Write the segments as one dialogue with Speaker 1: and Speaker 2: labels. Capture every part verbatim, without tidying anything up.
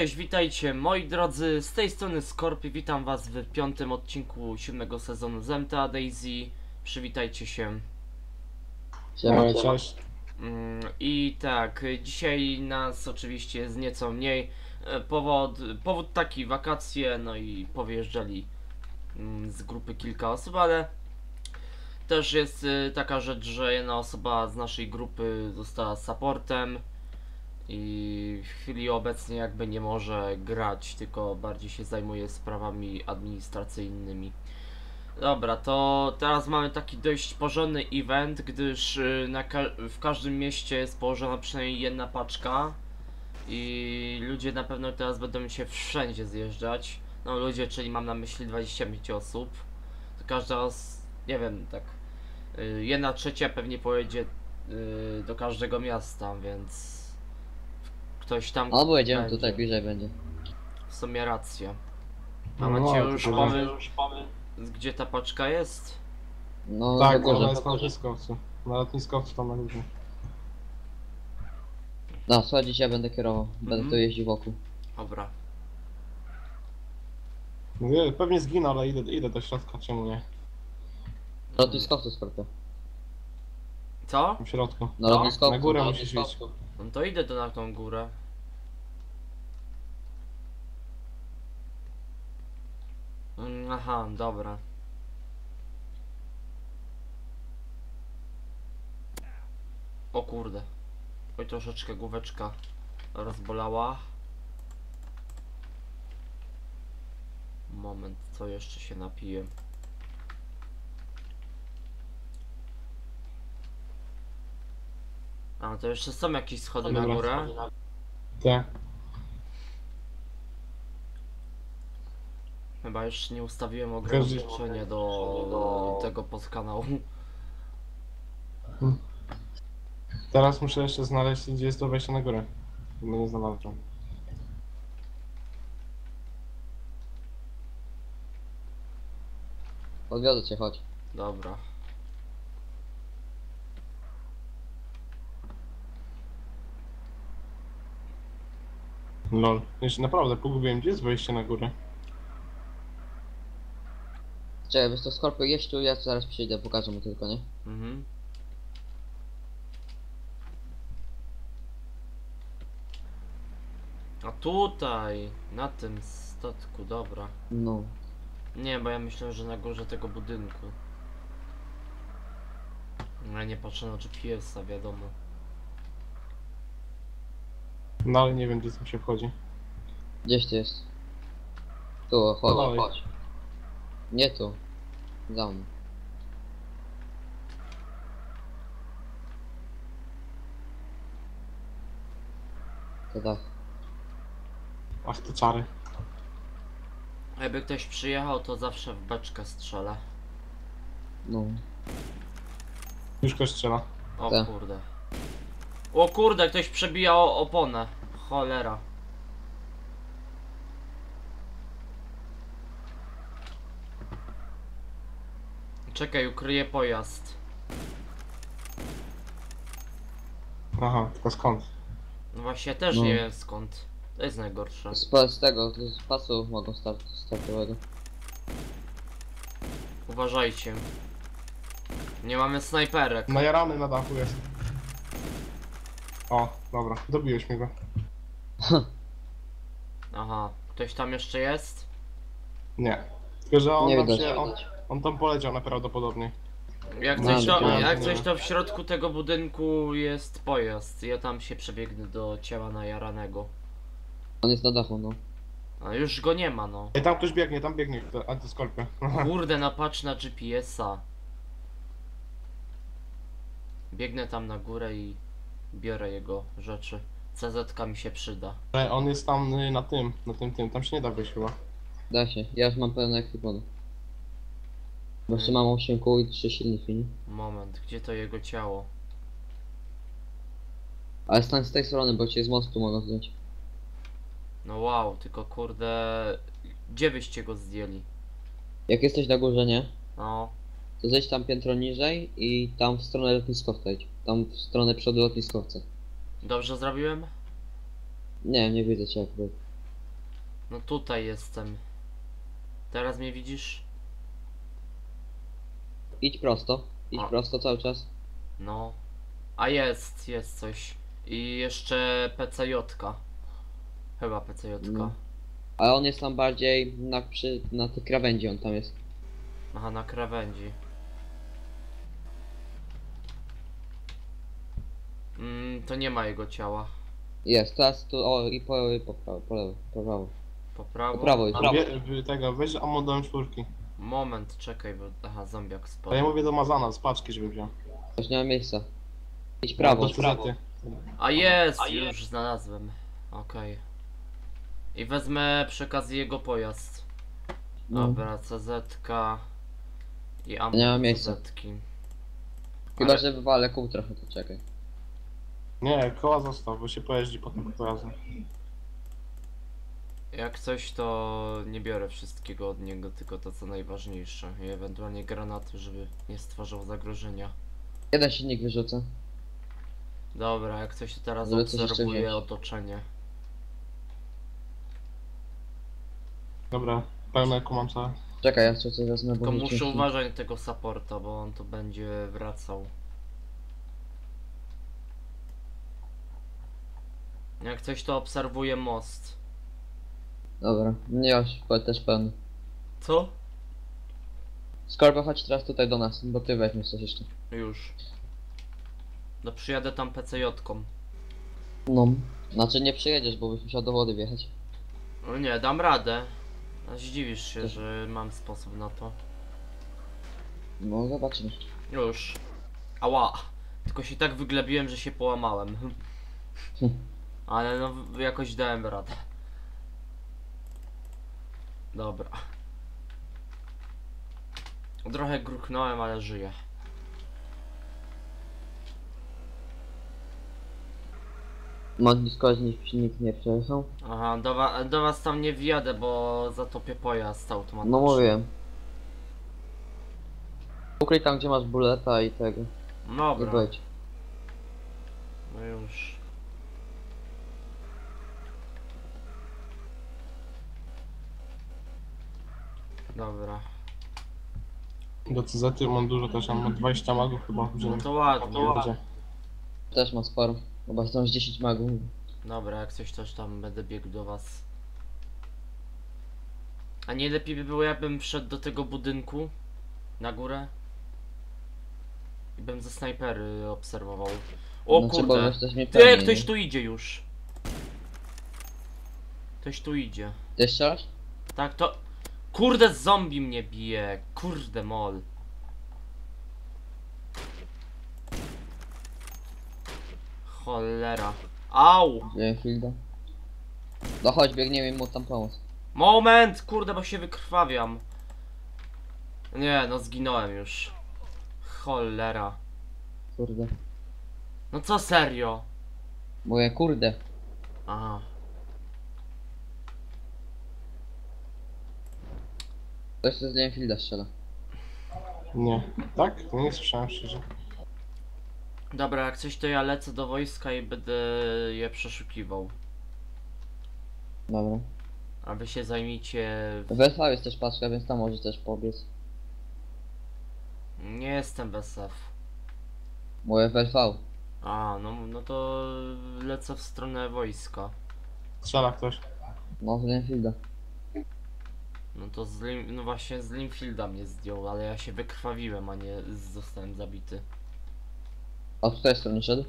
Speaker 1: Cześć, witajcie moi drodzy, z tej strony Skorpi, witam was w piątym odcinku siódmego sezonu z M T A Daisy. Przywitajcie się.
Speaker 2: Siema, cześć.
Speaker 1: Mm, I tak, dzisiaj nas oczywiście jest nieco mniej. E, Powód, powód taki, wakacje, no i powyjeżdżali mm, z grupy kilka osób, ale też jest y, taka rzecz, że jedna osoba z naszej grupy została supportem i w chwili obecnej jakby nie może grać, tylko bardziej się zajmuje sprawami administracyjnymi. Dobra, to teraz mamy taki dość porządny event, gdyż y, na ka w każdym mieście jest położona przynajmniej jedna paczka i ludzie na pewno teraz będą się wszędzie zjeżdżać. No ludzie, czyli mam na myśli dwadzieścia pięć osób. To każda os nie wiem, tak y, jedna trzecia pewnie pojedzie y, do każdego miasta, więc ktoś tam
Speaker 2: albo jedziemy
Speaker 1: będzie.
Speaker 2: tutaj, bliżej będzie.
Speaker 1: W sumie racja. A
Speaker 2: No,
Speaker 1: macie
Speaker 2: no,
Speaker 1: już
Speaker 2: to
Speaker 1: pomysł, gdzie ta paczka jest?
Speaker 2: No,
Speaker 3: Tak,
Speaker 2: na
Speaker 3: ona
Speaker 2: górze.
Speaker 3: jest na lotniskowcu. Na lotniskowcu tam na górze.
Speaker 2: No, słuchajcie, ja będę kierował. Będę
Speaker 1: Mhm.
Speaker 2: tu jeździł wokół.
Speaker 1: Dobra.
Speaker 3: Mówię, pewnie zginę, ale idę, idę do środka, czemu nie?
Speaker 2: Na lotniskowcu, Skorpio.
Speaker 1: Co?
Speaker 3: W środku.
Speaker 2: Na lotniskowcu.
Speaker 3: Na górę
Speaker 2: na
Speaker 3: musisz iść.
Speaker 1: No to idę do na tą górę. Mm, Aha, dobra. O kurde. Oj, troszeczkę główeczka rozbolała. Moment, co jeszcze się napiję. A, to jeszcze są jakieś schody na
Speaker 3: Dobra.
Speaker 1: górę?
Speaker 3: Te.
Speaker 1: Chyba jeszcze nie ustawiłem ograniczenia do tego podkanału.
Speaker 3: Teraz muszę jeszcze znaleźć, gdzie jest to wejście na górę. Bo nie znalazłem.
Speaker 2: Odwiozę cię, chodź.
Speaker 1: Dobra.
Speaker 3: Lol. Jeszcze naprawdę pogubiłem, gdzie jest wejście na górę.
Speaker 2: Czekaj, wiesz to Skorpio, jedź tu, ja zaraz przyjdę, pokażę mu tylko, nie?
Speaker 1: Mhm. A tutaj, na tym statku, dobra.
Speaker 2: No.
Speaker 1: Nie, bo ja myślę, że na górze tego budynku. Ja nie patrzę na G P S-a, wiadomo.
Speaker 3: No ale nie wiem, gdzie tam się wchodzi.
Speaker 2: Gdzieś ty jest? Tu, chodź,
Speaker 3: dalej.
Speaker 2: chodź. Nie tu. Za mną. To tak.
Speaker 3: Ach, te czary.
Speaker 1: Jakby ktoś przyjechał, to zawsze w beczkę strzela.
Speaker 2: No.
Speaker 3: Już ktoś strzela.
Speaker 1: O
Speaker 2: Tak.
Speaker 1: kurde. O kurde, ktoś przebija o oponę. Cholera. Czekaj, ukryję pojazd.
Speaker 3: Aha, tylko skąd?
Speaker 1: No właśnie, też
Speaker 2: No.
Speaker 1: nie wiem skąd. To jest najgorsze.
Speaker 2: Z, pa- z tego, z pasu mogą start, startowego.
Speaker 1: Uważajcie. Nie mamy snajperek.
Speaker 3: Najarany na dachu jest. O, dobra, dobiłeś mi go.
Speaker 1: Aha, ktoś tam jeszcze jest?
Speaker 3: Nie. Tylko, że on
Speaker 2: Nie
Speaker 3: tam
Speaker 2: widać.
Speaker 3: się, on, on tam poleciał najprawdopodobniej.
Speaker 1: Jak
Speaker 2: No,
Speaker 1: coś, to,
Speaker 2: dobra.
Speaker 1: jak coś to w środku tego budynku jest pojazd. Ja tam się przebiegnę do ciała najaranego.
Speaker 2: On jest na dachu, no.
Speaker 1: A już go nie ma, no.
Speaker 3: Ej, tam ktoś biegnie, tam biegnie, to antyskorpia.
Speaker 1: Kurde, napatrz na G P S-a. Biegnę tam na górę i biorę jego rzeczy. C Z-ka mi się przyda.
Speaker 3: Ale on jest tam y, na tym, na tym, tym, tam się nie da wyjść chyba.
Speaker 2: Da się, ja już mam pełne ekwipony. Bo jeszcze mam osiem kół i trzy silniki, nie?
Speaker 1: Moment, gdzie to jego ciało?
Speaker 2: Ale stań z tej strony, bo cię z mostu mogą zdjąć.
Speaker 1: No wow, tylko kurde... Gdzie byście go zdjęli?
Speaker 2: Jak jesteś na górze, nie?
Speaker 1: No,
Speaker 2: To zejdź tam piętro niżej i tam w stronę lotniskowca idź. Tam w stronę przodu lotniskowca.
Speaker 1: dobrze zrobiłem?
Speaker 2: Nie, nie widzę cię akurat.
Speaker 1: No tutaj jestem. Teraz mnie widzisz?
Speaker 2: Idź prosto. Idź
Speaker 1: A.
Speaker 2: prosto cały czas.
Speaker 1: No. A jest, jest coś. I jeszcze P C J ka. Chyba P C J ka.
Speaker 2: No. Ale on jest tam bardziej na, przy, na tej krawędzi on tam jest.
Speaker 1: Aha, na krawędzi. Mm, to nie ma jego ciała.
Speaker 2: Jest, teraz tu, o i po, i po prawo, po lewo, po prawo.
Speaker 1: Po prawo?
Speaker 2: Po prawo jest.
Speaker 3: A wie, wy- tego, weź ammo do M cztery.
Speaker 1: Moment, czekaj, bo... Aha, zombiak
Speaker 3: A ja
Speaker 1: spadł.
Speaker 3: mówię do Mazana, z paczki, żeby wziął.
Speaker 2: Już nie ma miejsca. Idź prawo,
Speaker 3: do
Speaker 2: prawo.
Speaker 3: Cezety.
Speaker 1: A jest, już znalazłem. Okej. I wezmę przy okazji jego pojazd.
Speaker 2: No.
Speaker 1: Dobra, C Z ka i ammo
Speaker 2: Nie ma
Speaker 1: do
Speaker 2: miejsca.
Speaker 1: C Z ki.
Speaker 2: Chyba,
Speaker 1: Ale-
Speaker 2: że wywalę kół trochę, to czekaj.
Speaker 3: Nie, koła zostaw, bo się pojeździ potem po razem.
Speaker 1: Jak coś, to nie biorę wszystkiego od niego, tylko to co najważniejsze. I ewentualnie granaty, żeby nie stwarzał zagrożenia.
Speaker 2: Jeden silnik wyrzucę.
Speaker 1: Dobra, jak coś, to teraz
Speaker 2: Żeby coś jeszcze
Speaker 1: obserwuję
Speaker 2: wziąć.
Speaker 1: otoczenie.
Speaker 3: Dobra, pełne ku mam całe.
Speaker 2: Czekaj, ja jeszcze coś wezmę, bo
Speaker 1: Tylko
Speaker 2: mi
Speaker 1: muszę
Speaker 2: ciężki.
Speaker 1: uważać na tego supporta, bo on tu będzie wracał. Jak coś, to obserwuję most.
Speaker 2: Dobra, nie już pe- też pełny.
Speaker 1: Co?
Speaker 2: Skorpa, chodź teraz tutaj do nas, bo ty weźmiesz coś jeszcze.
Speaker 1: Już. No przyjadę tam P C J ką.
Speaker 2: No. Znaczy nie przyjedziesz, bo byś musiał do wody wjechać.
Speaker 1: No nie, dam radę. A zdziwisz się, że mam sposób na to.
Speaker 2: No zobaczymy.
Speaker 1: Już. Ała. Tylko się tak wyglebiłem, że się połamałem. Ale no w- jakoś dałem radę. Dobra. Trochę gruchnąłem, ale żyję.
Speaker 2: Modlisko z nich nikt nie przejechał.
Speaker 1: Aha, do, wa do was tam nie wjadę, bo zatopię pojazd automatyczny.
Speaker 2: No mówiłem. Ukryj tam gdzie masz buleta i tego. I
Speaker 1: Dobra,
Speaker 2: wejdź.
Speaker 1: no już. Dobra,
Speaker 3: Do Cezety mam dużo też, mam dwadzieścia magów chyba.
Speaker 1: no
Speaker 3: wziąłem.
Speaker 1: to ładnie.
Speaker 3: Będzie.
Speaker 2: Też ma sporo. Chyba są z dziesięć magów.
Speaker 1: Dobra, jak coś też tam będę biegł do was. A nie lepiej by było, jakbym wszedł do tego budynku na górę i bym ze snajpery obserwował. O
Speaker 2: Znaczy, bo
Speaker 1: kurde,
Speaker 2: jesteś mnie
Speaker 1: ty,
Speaker 2: pewnie,
Speaker 1: ktoś
Speaker 2: nie?
Speaker 1: tu idzie już. Ktoś tu idzie.
Speaker 2: Ty strzelasz?
Speaker 1: Tak, to... Kurde, zombie mnie bije. Kurde, mol. Cholera. Au!
Speaker 2: Wziąłem Hilda. No chodź, biegniemy mu tam pomóc.
Speaker 1: Moment! Kurde, bo się wykrwawiam. Nie, no zginąłem już. Cholera.
Speaker 2: Kurde.
Speaker 1: No co, serio?
Speaker 2: Mówię, kurde.
Speaker 1: Aha.
Speaker 2: Ktoś z Linfielda strzela.
Speaker 3: Nie. Tak? Nie słyszałem szczerze.
Speaker 1: Dobra, jak coś, to ja lecę do wojska i będę je przeszukiwał.
Speaker 2: Dobra.
Speaker 1: A wy się zajmijcie...
Speaker 2: W S V jest też paczka, więc tam może też pobiec.
Speaker 1: Nie jestem bez F.
Speaker 2: Mówię w L V.
Speaker 1: A, no, no to lecę w stronę wojska.
Speaker 3: Strzela ktoś.
Speaker 2: No z Linfielda.
Speaker 1: No to z Lim, no właśnie z Linfielda mnie zdjął, ale ja się wykrwawiłem, a nie z- zostałem zabity.
Speaker 2: A z której strony szedł?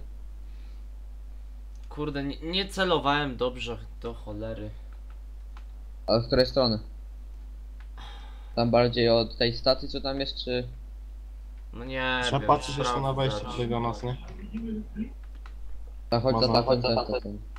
Speaker 1: Kurde, nie, nie celowałem dobrze, do cholery.
Speaker 2: Ale z której strony? Tam bardziej od tej stacji co tam jest, czy...
Speaker 1: No nie
Speaker 3: Trzeba
Speaker 1: wiem,
Speaker 3: patrzeć jeszcze na
Speaker 1: sprawdzać.
Speaker 3: wejście tutaj do nas, nie?
Speaker 2: Tak, chodź za
Speaker 3: Można.
Speaker 2: tak, chodź za tak.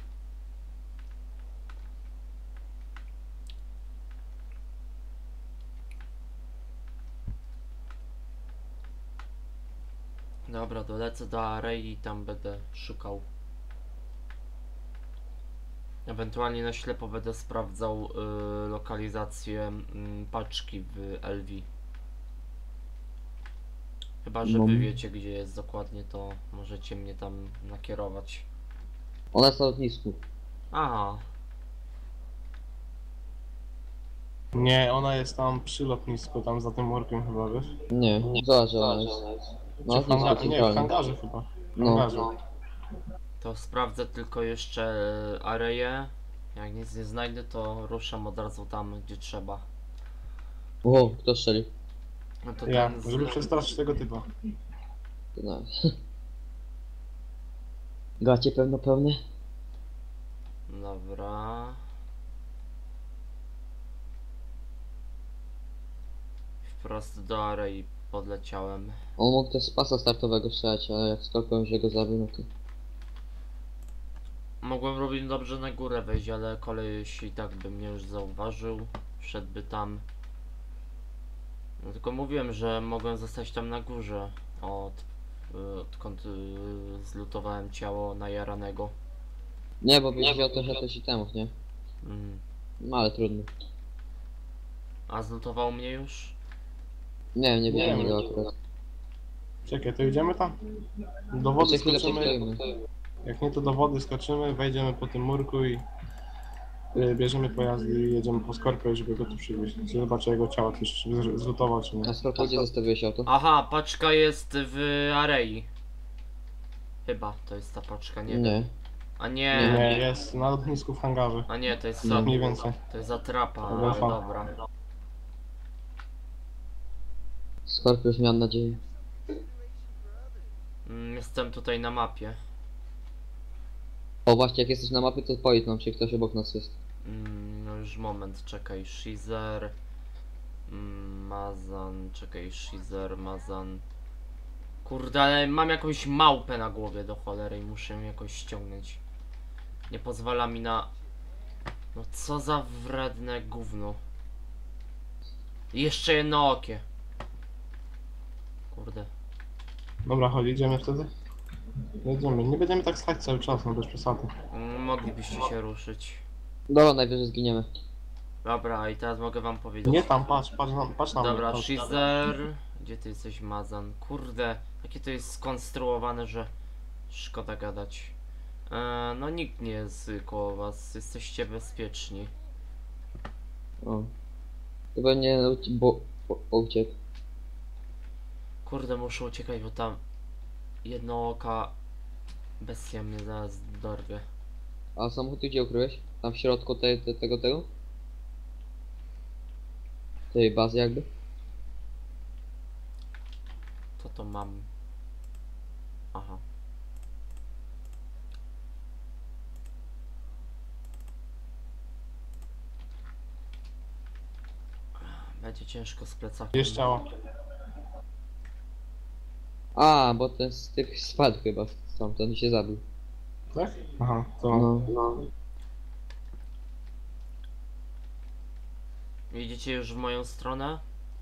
Speaker 1: Dobra, dolecę do Arei i tam będę szukał. Ewentualnie na ślepo będę sprawdzał y, lokalizację y, paczki w L V. Chyba, że
Speaker 2: No.
Speaker 1: wy wiecie gdzie jest dokładnie, to możecie mnie tam nakierować.
Speaker 2: Ona jest na lotnisku.
Speaker 1: Aha.
Speaker 3: Nie, ona jest tam przy lotnisku, tam za tym murkiem chyba, wiesz?
Speaker 2: Nie, zobacz, że ona jest. No,
Speaker 3: Czy w hangarze,
Speaker 2: lotnisko
Speaker 3: nie, w
Speaker 2: centralne.
Speaker 3: hangarze chyba. W
Speaker 2: No.
Speaker 3: hangarze.
Speaker 1: To sprawdzę tylko jeszcze e, areję. Jak nic nie znajdę, to ruszam od razu tam, gdzie trzeba.
Speaker 2: Wow, kto strzelił?
Speaker 1: No to
Speaker 3: Ja,
Speaker 1: ten z...
Speaker 3: żeby przestraszyć tego typa.
Speaker 2: To nawet. Gacie pewno pełne?
Speaker 1: Dobra. Wprost do arei podleciałem.
Speaker 2: On mógł też z pasa startowego strzelać, ale jak skorpion się go zabił, no to...
Speaker 1: Mogłem robić dobrze na górę wejść, ale koleś i tak by mnie już zauważył. Wszedłby tam. No tylko mówiłem, że mogłem zostać tam na górze. Od, y, odkąd y, zlutowałem ciało najaranego.
Speaker 2: Nie, bo byś wziął trochę też itemów, nie?
Speaker 1: Mm.
Speaker 2: No ale trudno.
Speaker 1: A zlutował mnie już?
Speaker 2: Nie, nie
Speaker 3: Nie,
Speaker 2: wiem,
Speaker 3: nie
Speaker 2: go
Speaker 3: wiem.
Speaker 2: akurat.
Speaker 3: Czekaj, to idziemy tam? Do wody
Speaker 2: Jeszcze chwilę
Speaker 3: skoczymy.
Speaker 2: postoimy.
Speaker 3: Jak nie, to do wody skoczymy, wejdziemy po tym murku i y, bierzemy pojazdy i jedziemy po Skorpio, żeby go tu przywieźć. Czy zobaczę jego ciało, też z- zlutował czy nie.
Speaker 2: A Skorpio, gdzie zostawiłeś auto?
Speaker 1: Aha, paczka jest w arei. Chyba to jest ta paczka, nie, wiem.
Speaker 2: Nie.
Speaker 1: A nie,
Speaker 3: Nie, jest na lotnisku w hangarze.
Speaker 1: a nie, to jest
Speaker 2: No.
Speaker 1: za,
Speaker 3: Mniej więcej.
Speaker 1: to jest zatrapa,
Speaker 3: Dobra,
Speaker 1: ale
Speaker 3: fa.
Speaker 1: dobra.
Speaker 2: Skorpio już miał nadzieję.
Speaker 1: Mm, Jestem tutaj na mapie.
Speaker 2: O właśnie, jak jesteś na mapie, to powiedz nam, czy ktoś obok nas jest.
Speaker 1: Mm, No już moment, czekaj, Shizer, mm, Mazan, czekaj, Shizer, Mazan. Kurde, ale mam jakąś małpę na głowie do cholery i muszę ją jakoś ściągnąć. Nie pozwala mi na... No co za wredne gówno. I jeszcze jedno okie. Kurde.
Speaker 3: Dobra, chodź, idziemy wtedy? Jedziemy. Nie będziemy tak stać cały czas, no bez przesady.
Speaker 1: Mm, Moglibyście się ruszyć.
Speaker 2: Dobra, najwyżej zginiemy.
Speaker 1: Dobra, i teraz mogę wam powiedzieć.
Speaker 3: Nie tam, patrz, patrz, na, patrz na mnie.
Speaker 1: Dobra,
Speaker 3: patrz.
Speaker 1: Shizer. Gdzie ty jesteś, Mazan? Kurde, jakie to jest skonstruowane, że szkoda gadać. E, no nikt nie jest koło was, jesteście bezpieczni.
Speaker 2: O. Chyba nie, bo, bo, bo uciekł.
Speaker 1: Kurde, muszę uciekać, bo tam jedno oka bestia mnie zaraz dorwie.
Speaker 2: A samochód ty gdzie ukryłeś? Tam w środku tej, te, tego, tego? Tej bazy jakby?
Speaker 1: Co to mam? Aha. Będzie ciężko z plecakiem.
Speaker 3: Jest ciało.
Speaker 2: A, bo ten z tych spadł chyba stamtąd i się zabił.
Speaker 3: Tak? Aha, to...
Speaker 2: No.
Speaker 1: Idziecie już w moją stronę?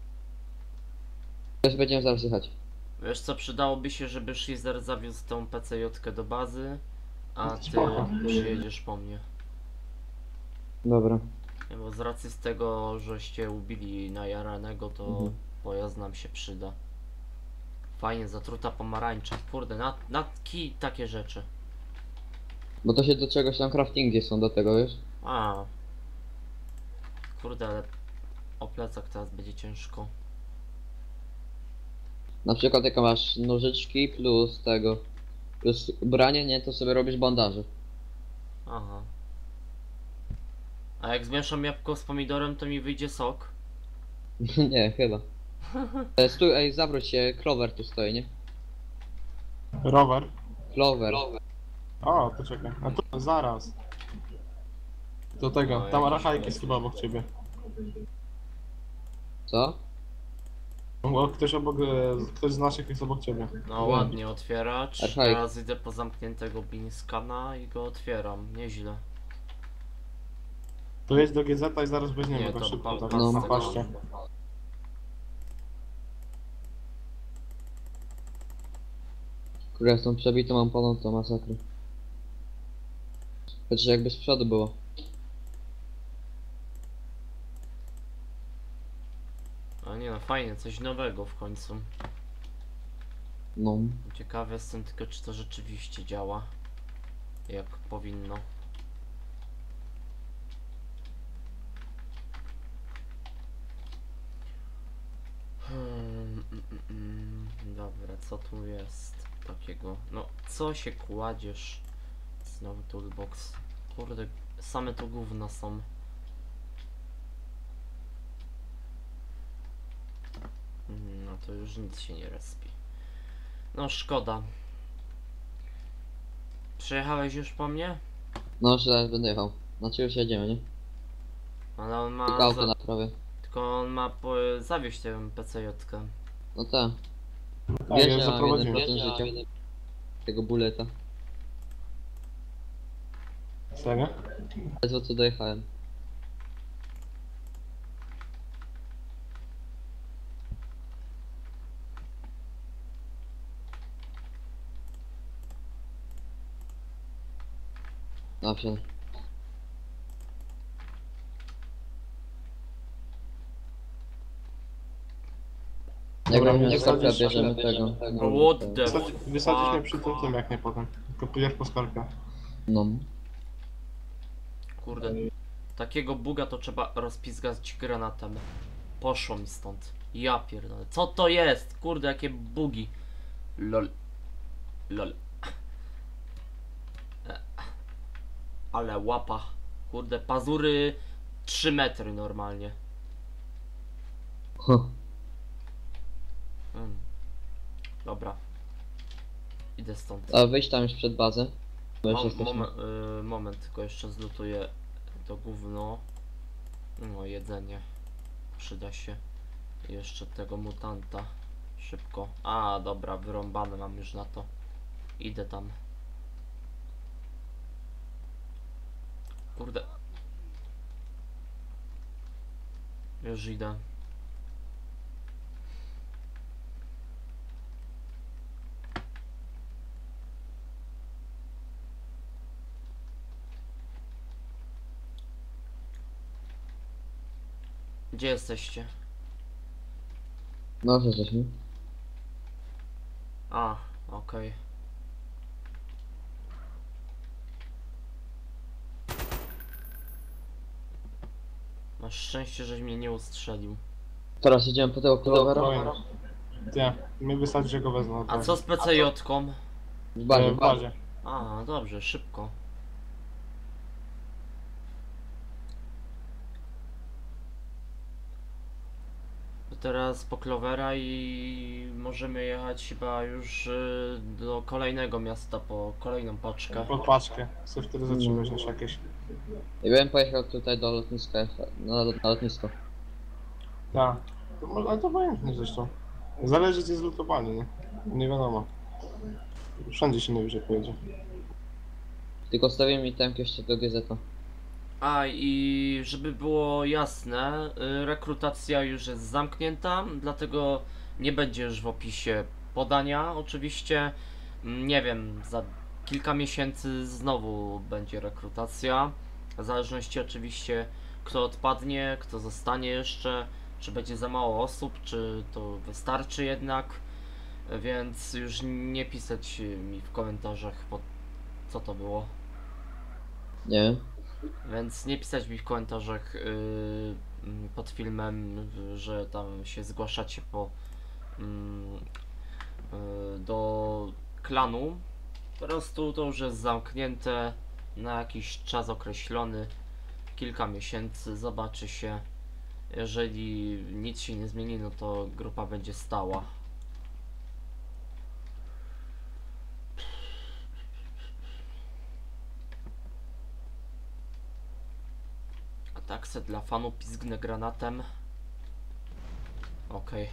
Speaker 2: Też będziemy zaraz jechać.
Speaker 1: Wiesz co, przydałoby się, żeby Shizer zawiózł tą P C J-kę do bazy, a ty
Speaker 3: Spoko.
Speaker 1: przyjedziesz po mnie.
Speaker 2: Dobra.
Speaker 1: Nie, bo z racji z tego, żeście ubili najaranego, to
Speaker 2: Mhm.
Speaker 1: pojazd nam się przyda. Fajnie, zatruta pomarańcza. Kurde, na, na kij takie rzeczy.
Speaker 2: Bo to się do czegoś tam craftingi są do tego, wiesz?
Speaker 1: A. Kurde, ale o plecak teraz będzie ciężko.
Speaker 2: Na przykład jak masz nożyczki plus tego, plus branie, nie, to sobie robisz bandaże.
Speaker 1: Aha. A jak zmieszam jabłko z pomidorem, to mi wyjdzie sok.
Speaker 2: Nie, chyba. E, Stój, ej, zawróć się, Clover tu stoi, nie?
Speaker 3: Rower.
Speaker 2: Clover.
Speaker 3: O, to czekaj. A to zaraz. Do tego,
Speaker 1: No,
Speaker 3: tam
Speaker 1: jakiś
Speaker 3: Arachajk jest chyba obok ciebie.
Speaker 2: Co?
Speaker 3: Bo ktoś obok, e, ktoś z naszych jest obok ciebie.
Speaker 1: No
Speaker 2: Wiem.
Speaker 1: ładnie otwieracz.
Speaker 2: Archaik.
Speaker 1: Teraz idę po zamkniętego Binskana i go otwieram. Nieźle.
Speaker 3: To jedź do G Z i zaraz weźmiemy
Speaker 1: Nie,
Speaker 3: go
Speaker 1: to
Speaker 3: szybko.
Speaker 1: pa-
Speaker 3: Tak,
Speaker 2: No.
Speaker 3: na paście.
Speaker 2: Kurde, ja z tą przebitą mam polą, to masakry. Chociaż jakby z przodu było.
Speaker 1: A nie no, fajnie, coś nowego w końcu.
Speaker 2: No.
Speaker 1: Ciekawy jestem tylko, czy to rzeczywiście działa. Jak powinno. co tu jest takiego? No, co się kładziesz? Znowu toolbox. Kurde, same to gówno są. No to już nic się nie respi. No szkoda. Przyjechałeś już po mnie?
Speaker 2: No, że zaraz będę jechał. Znaczy już jedziemy, nie?
Speaker 1: Ale on ma...
Speaker 2: Tylko auto
Speaker 1: za-
Speaker 2: naprawię.
Speaker 1: Tylko on ma po... zawieźć tę P C J-kę.
Speaker 2: No tak.
Speaker 3: Tak,
Speaker 2: Wiesz,
Speaker 3: ja
Speaker 2: że
Speaker 3: już
Speaker 2: mam
Speaker 3: zaprowadziłem.
Speaker 2: jeden procent życia. Tego buleta.
Speaker 3: Serio?
Speaker 2: Ledwo co dojechałem. No, wsiadł. Jak
Speaker 3: Dobra,
Speaker 2: mamy
Speaker 3: mnie
Speaker 2: skorpia,
Speaker 3: wsadzisz-
Speaker 2: bierzemy tego.
Speaker 1: What the
Speaker 3: Wysadzi- Wysadzisz mnie
Speaker 1: fuck?
Speaker 3: przy tym, tym jak nie potem. Tylko pójdziesz po skorpę.
Speaker 2: No.
Speaker 1: Kurde. Takiego buga to trzeba rozpizgać granatem. Poszło mi stąd. Ja pierdolę. Co to jest? Kurde, jakie bugi. Lol. Lol. E. Ale łapa. Kurde, pazury trzy metry normalnie.
Speaker 2: Huh.
Speaker 1: Mm. Dobra. Idę stąd.
Speaker 2: A wyjść tam już przed bazę. Bo już
Speaker 1: Mom,
Speaker 2: jesteśmy.
Speaker 1: moment, y, moment, tylko jeszcze zlutuję to gówno. No, jedzenie. Przyda się. I jeszcze tego mutanta. Szybko. A, dobra, wyrąbane mam już na to. Idę tam. Kurde. Już idę. Gdzie jesteście?
Speaker 2: No, już jesteśmy.
Speaker 1: A, okej. Masz szczęście, żeś mnie nie ustrzelił.
Speaker 2: Teraz idziemy po tego kolowera.
Speaker 3: Spokojnie. Nie, mnie wysadzisz, że go wezmę.
Speaker 1: A co z P C J-ką?
Speaker 2: W bazie,
Speaker 3: W
Speaker 2: w bazie.
Speaker 3: bazie.
Speaker 1: A, dobrze, szybko. To teraz po Clovera i możemy jechać chyba już y, do kolejnego miasta po kolejną paczkę.
Speaker 3: Pod paczkę. Sobie wtedy zatrzymać już jakieś.
Speaker 2: Ja bym pojechał tutaj do lotniska, na, na lotnisko.
Speaker 3: Tak. To, mo- ale to obojętnie zresztą. Zależy gdzie jest lutowanie, nie? Nie wiadomo. Wszędzie się najwyżej pojedzie.
Speaker 2: Tylko stawię mi tank jeszcze do G Z a.
Speaker 1: A i żeby było jasne, y, rekrutacja już jest zamknięta, dlatego nie będzie już w opisie podania. Oczywiście, mm, nie wiem, za kilka miesięcy znowu będzie rekrutacja. W zależności oczywiście kto odpadnie, kto zostanie jeszcze, czy będzie za mało osób, czy to wystarczy jednak. Więc już nie pisać mi w komentarzach pod co to było.
Speaker 2: Nie.
Speaker 1: Więc nie pisać mi w komentarzach yy, mm, pod filmem, y, że tam się zgłaszacie po mm, y, do klanu. Po prostu to już jest zamknięte na jakiś czas określony, kilka miesięcy, zobaczy się. Jeżeli nic się nie zmieni, no to grupa będzie stała. A tak se dla fanu pizgnę granatem. Okej.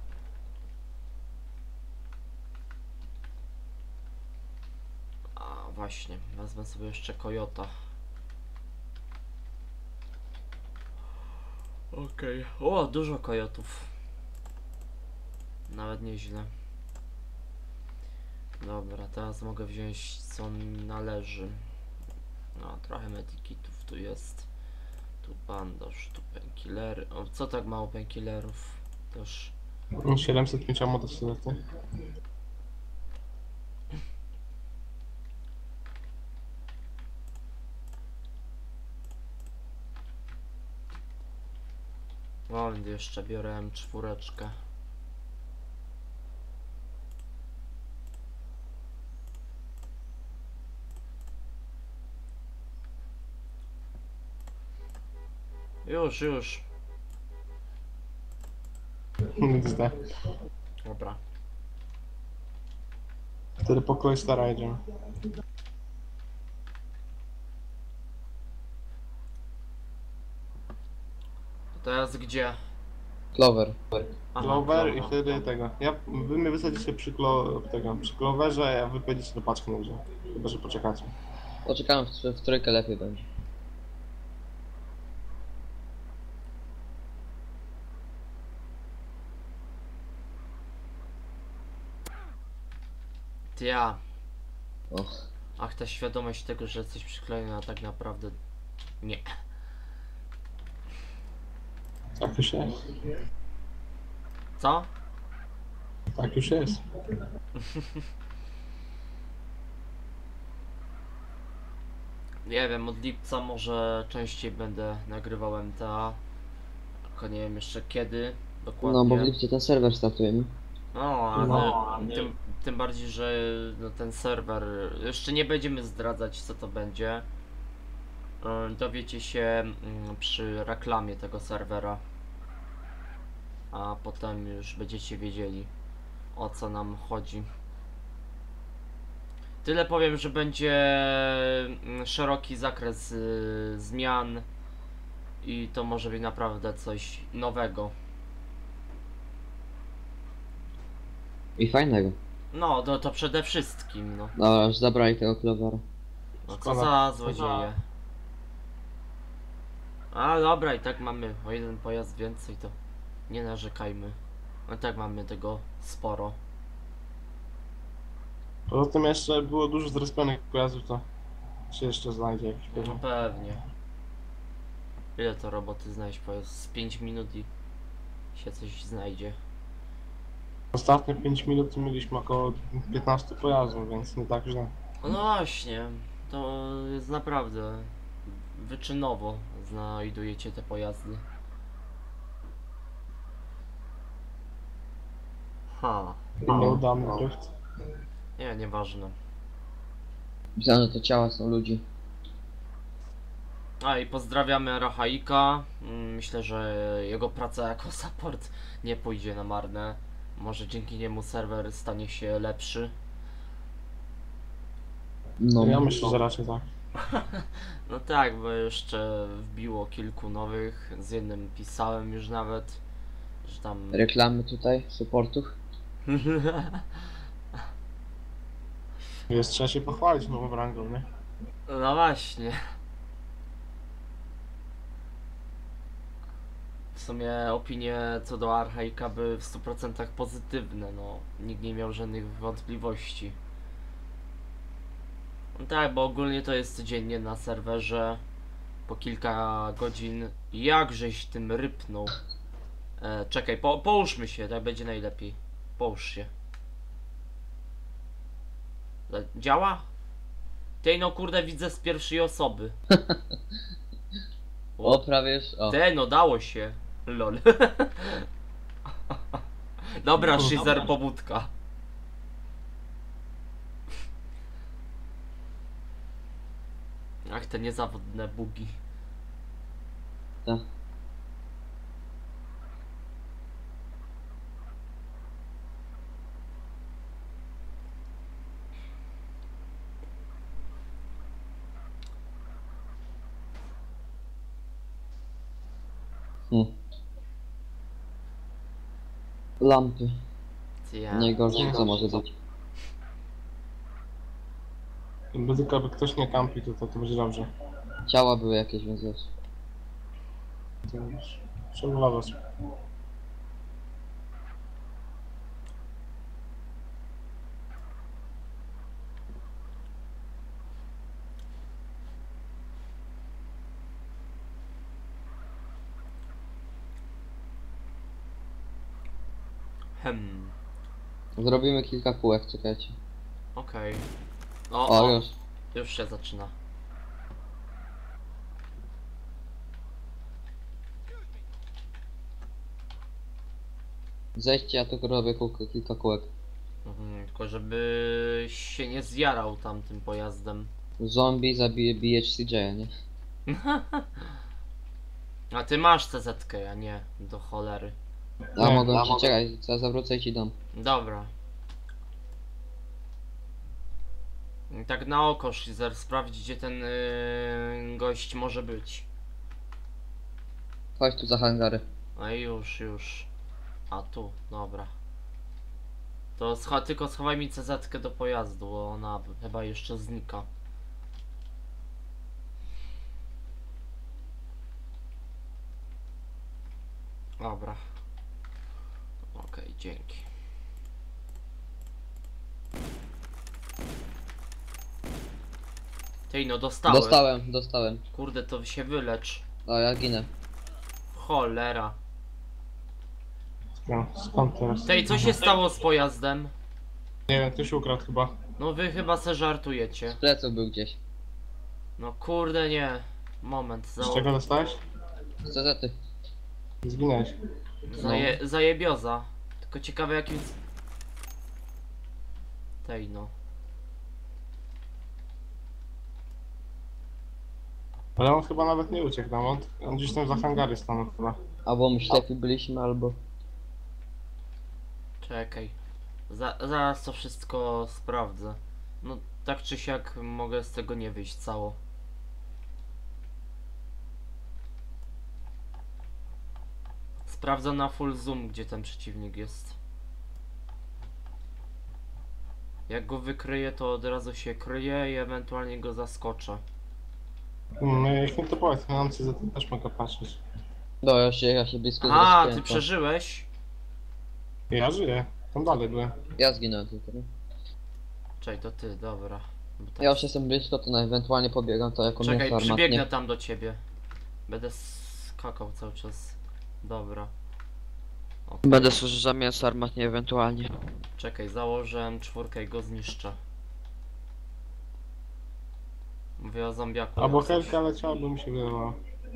Speaker 1: A właśnie, wezmę sobie jeszcze Kojota. Okej. O, dużo Kojotów. Nawet nieźle. Dobra, teraz mogę wziąć co mi należy. No, trochę medikitów tu jest. Tu bandaż, tu painkillery. O, co tak mało painkillerów? Też.
Speaker 3: siedemset pięć ammo do stylety.
Speaker 1: O, jeszcze biorę M cztery. Już, już.
Speaker 3: Nic da.
Speaker 1: Dobra.
Speaker 3: Wtedy pokój stara jedziemy.
Speaker 1: To teraz gdzie?
Speaker 2: Clover.
Speaker 1: Aha,
Speaker 3: Clover i
Speaker 1: dobra.
Speaker 3: wtedy tego. Ja, wy mnie wysadzicie przy, klo, tego, przy Cloverze, a wy pojedziecie do paczki na górze. Chyba, że poczekacie.
Speaker 2: Poczekamy w, tr- w trójkę lepiej będzie.
Speaker 1: Ty ja.
Speaker 2: O.
Speaker 1: Ach, ta świadomość tego, że jesteś przyklejony, a tak naprawdę nie.
Speaker 3: Tak już jest.
Speaker 1: Co?
Speaker 3: Tak już jest.
Speaker 1: Nie wiem, od lipca może częściej będę nagrywał M T A. Tylko nie wiem jeszcze kiedy dokładnie.
Speaker 2: No bo w lipcu ten serwer startujemy.
Speaker 1: No, ale
Speaker 3: No,
Speaker 1: tym, tym bardziej, że no, ten serwer, jeszcze nie będziemy zdradzać co to będzie. Yy, Dowiecie się mm, przy reklamie tego serwera. A potem już będziecie wiedzieli, o co nam chodzi. Tyle powiem, że będzie mm, szeroki zakres y, zmian i to może być naprawdę coś nowego.
Speaker 2: I fajnego.
Speaker 1: No, to, to przede wszystkim, no.
Speaker 2: Dobra, już zabrali tego Clovera.
Speaker 1: No co
Speaker 3: Szkoda.
Speaker 1: za
Speaker 3: Co
Speaker 1: złodzieje. A dobra, i tak mamy o jeden pojazd więcej, to nie narzekajmy. No tak mamy tego sporo.
Speaker 3: Poza tym jeszcze było dużo zrespionych pojazdów, to się jeszcze znajdzie jakiś
Speaker 1: No
Speaker 3: pewnie.
Speaker 1: pewnie. Ile to roboty znaleźć pojazd? Z pięć minut i się coś znajdzie.
Speaker 3: Ostatnie pięć minut mieliśmy około piętnaście pojazdów, więc nie tak źle.
Speaker 1: No właśnie, to jest naprawdę wyczynowo znajdujecie te pojazdy. Ha,
Speaker 3: Nieudany drift.
Speaker 1: nie, nieważne.
Speaker 2: Myślałem, że to ciała są ludzi.
Speaker 1: A i pozdrawiamy Rachaika. Mm, Myślę, że jego praca jako support nie pójdzie na marne. Może dzięki niemu serwer stanie się lepszy.
Speaker 2: No.
Speaker 3: Ja myślę, że raczej tak.
Speaker 1: No tak, bo jeszcze wbiło kilku nowych. Z jednym pisałem już nawet, że tam...
Speaker 2: Reklamy tutaj, supportów.
Speaker 3: Jest, trzeba się pochwalić nową rangą, nie?
Speaker 1: No właśnie. W sumie opinie co do Archaika były w stu procentach pozytywne, no. Nikt nie miał żadnych wątpliwości. No tak, bo ogólnie to jest codziennie na serwerze. Po kilka godzin. Jakżeś tym rypnął. E, czekaj, po, połóżmy się, tak będzie najlepiej. Połóż się. E, Działa? Tej no kurde widzę z pierwszej osoby.
Speaker 2: O, prawie już. O.
Speaker 1: Te no dało się. Lol. Dobra, Shizer pobudka. Ach, te niezawodne bugi.
Speaker 2: Tak. Hmm. Lampy.
Speaker 1: Ja.
Speaker 2: Najgorsze co może być.
Speaker 3: Jakby tylko by ktoś nie kampi, to, to, to będzie dobrze.
Speaker 2: Ciała były jakieś, więc wiesz.
Speaker 3: To już przebywa.
Speaker 1: Hem.
Speaker 2: Zrobimy kilka kółek, czekajcie.
Speaker 1: Okej. O,
Speaker 2: O,
Speaker 1: o,
Speaker 2: już.
Speaker 1: już się zaczyna.
Speaker 2: Zejdźcie, ja tylko robię kółko, kilka kółek.
Speaker 1: Mhm, tylko żeby się nie zjarał tamtym pojazdem.
Speaker 2: Zombie zabije B H C J, nie?
Speaker 1: A ty masz C Z-kę, ja nie. Do cholery.
Speaker 2: A
Speaker 3: Nie,
Speaker 2: mogę
Speaker 3: a
Speaker 2: ci,
Speaker 3: mogę-
Speaker 2: czekaj, co zawrócę i ci dam.
Speaker 1: Dobra. I tak na oko, Shizer, sprawdź gdzie ten yy, gość może być.
Speaker 2: Chodź tu za hangary.
Speaker 1: No i już, już. A tu, dobra. To scho tylko schowaj mi C Z-kę do pojazdu, bo ona chyba jeszcze znika. Dobra. Okej, dzięki. Tej no dostałem.
Speaker 2: Dostałem, dostałem.
Speaker 1: Kurde, to się wylecz.
Speaker 2: A ja ginę.
Speaker 1: Cholera.
Speaker 3: No, skąd teraz?
Speaker 1: Tej, co się stało z pojazdem?
Speaker 3: Nie wiem, ktoś ukradł chyba.
Speaker 1: No wy chyba se żartujecie.
Speaker 2: Z pleców był gdzieś.
Speaker 1: No kurde nie. Moment,
Speaker 3: Z
Speaker 1: za...
Speaker 3: czego dostałeś?
Speaker 2: Z C Z-y.
Speaker 3: Zginęłeś.
Speaker 1: Zaje... zajebioza. Tylko ciekawe jakim... Tej no.
Speaker 3: Ale on chyba nawet nie uciekł tam, on, on gdzieś tam za hangary stanął chyba.
Speaker 2: Albo my ślepi byliśmy, albo...
Speaker 1: Czekaj. Za, zaraz to wszystko sprawdzę. No tak czy siak mogę z tego nie wyjść cało. Sprawdzę na full zoom gdzie ten przeciwnik jest. Jak go wykryję to od razu się kryję i ewentualnie go zaskoczę.
Speaker 3: No jak mi to powiedz, ja mam C Z też mogę patrzeć.
Speaker 2: No, ja się, ja się blisko
Speaker 1: A,
Speaker 2: zrespiłem,
Speaker 1: ty
Speaker 2: to-
Speaker 1: przeżyłeś?
Speaker 3: Ja żyję, tam dalej byłem.
Speaker 2: Ja zginąłem tylko. nie?
Speaker 1: Czekaj, to ty, dobra. Bo tak-
Speaker 2: Ja już jestem blisko, to na ewentualnie pobiegam to jako
Speaker 1: Czekaj,
Speaker 2: mięso
Speaker 1: przybiegnę
Speaker 2: armatnie.
Speaker 1: tam do ciebie. Będę skakał cały czas. Dobra. Okej.
Speaker 2: Będę służył za mięso armatnie ewentualnie.
Speaker 1: Czekaj, założę M cztery i go zniszczę. Mówię o zombiaku.
Speaker 3: Albo
Speaker 1: jak coś.
Speaker 3: helka leciała, bo mi się wydawało.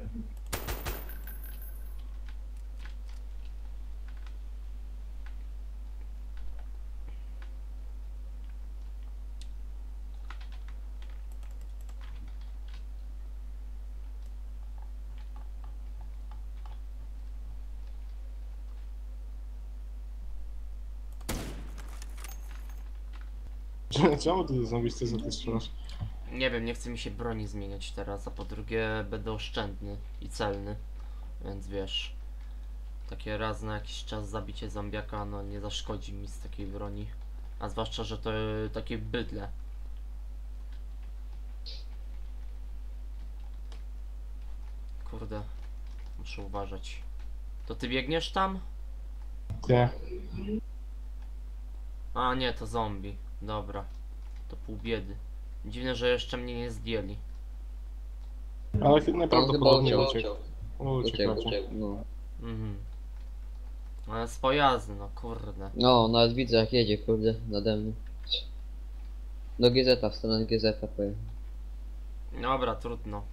Speaker 3: Czemu ty zrobisz C Z strzelasz?
Speaker 1: Nie wiem, nie chce mi się broni zmieniać teraz, a po drugie będę oszczędny i celny. Więc wiesz. Takie raz na jakiś czas zabicie zombiaka, no nie zaszkodzi mi z takiej broni. A zwłaszcza, że to y, takie bydle. Kurde. Muszę uważać. To ty biegniesz tam?
Speaker 3: Nie.
Speaker 1: A nie, to zombie. Dobra. To pół biedy. Dziwne, że jeszcze mnie nie zdjęli.
Speaker 3: Ale chyba najprawdopodobniej
Speaker 2: uciekł.
Speaker 3: uciekł. Uciekł
Speaker 2: Uciekł,
Speaker 3: raczej.
Speaker 2: uciekł, no.
Speaker 1: Mhm. Ale z pojazdy, no kurde.
Speaker 2: No, nawet widzę jak jedzie, kurde, nade mną. Do G Z, w stronę G Z powiem.
Speaker 1: Dobra, trudno.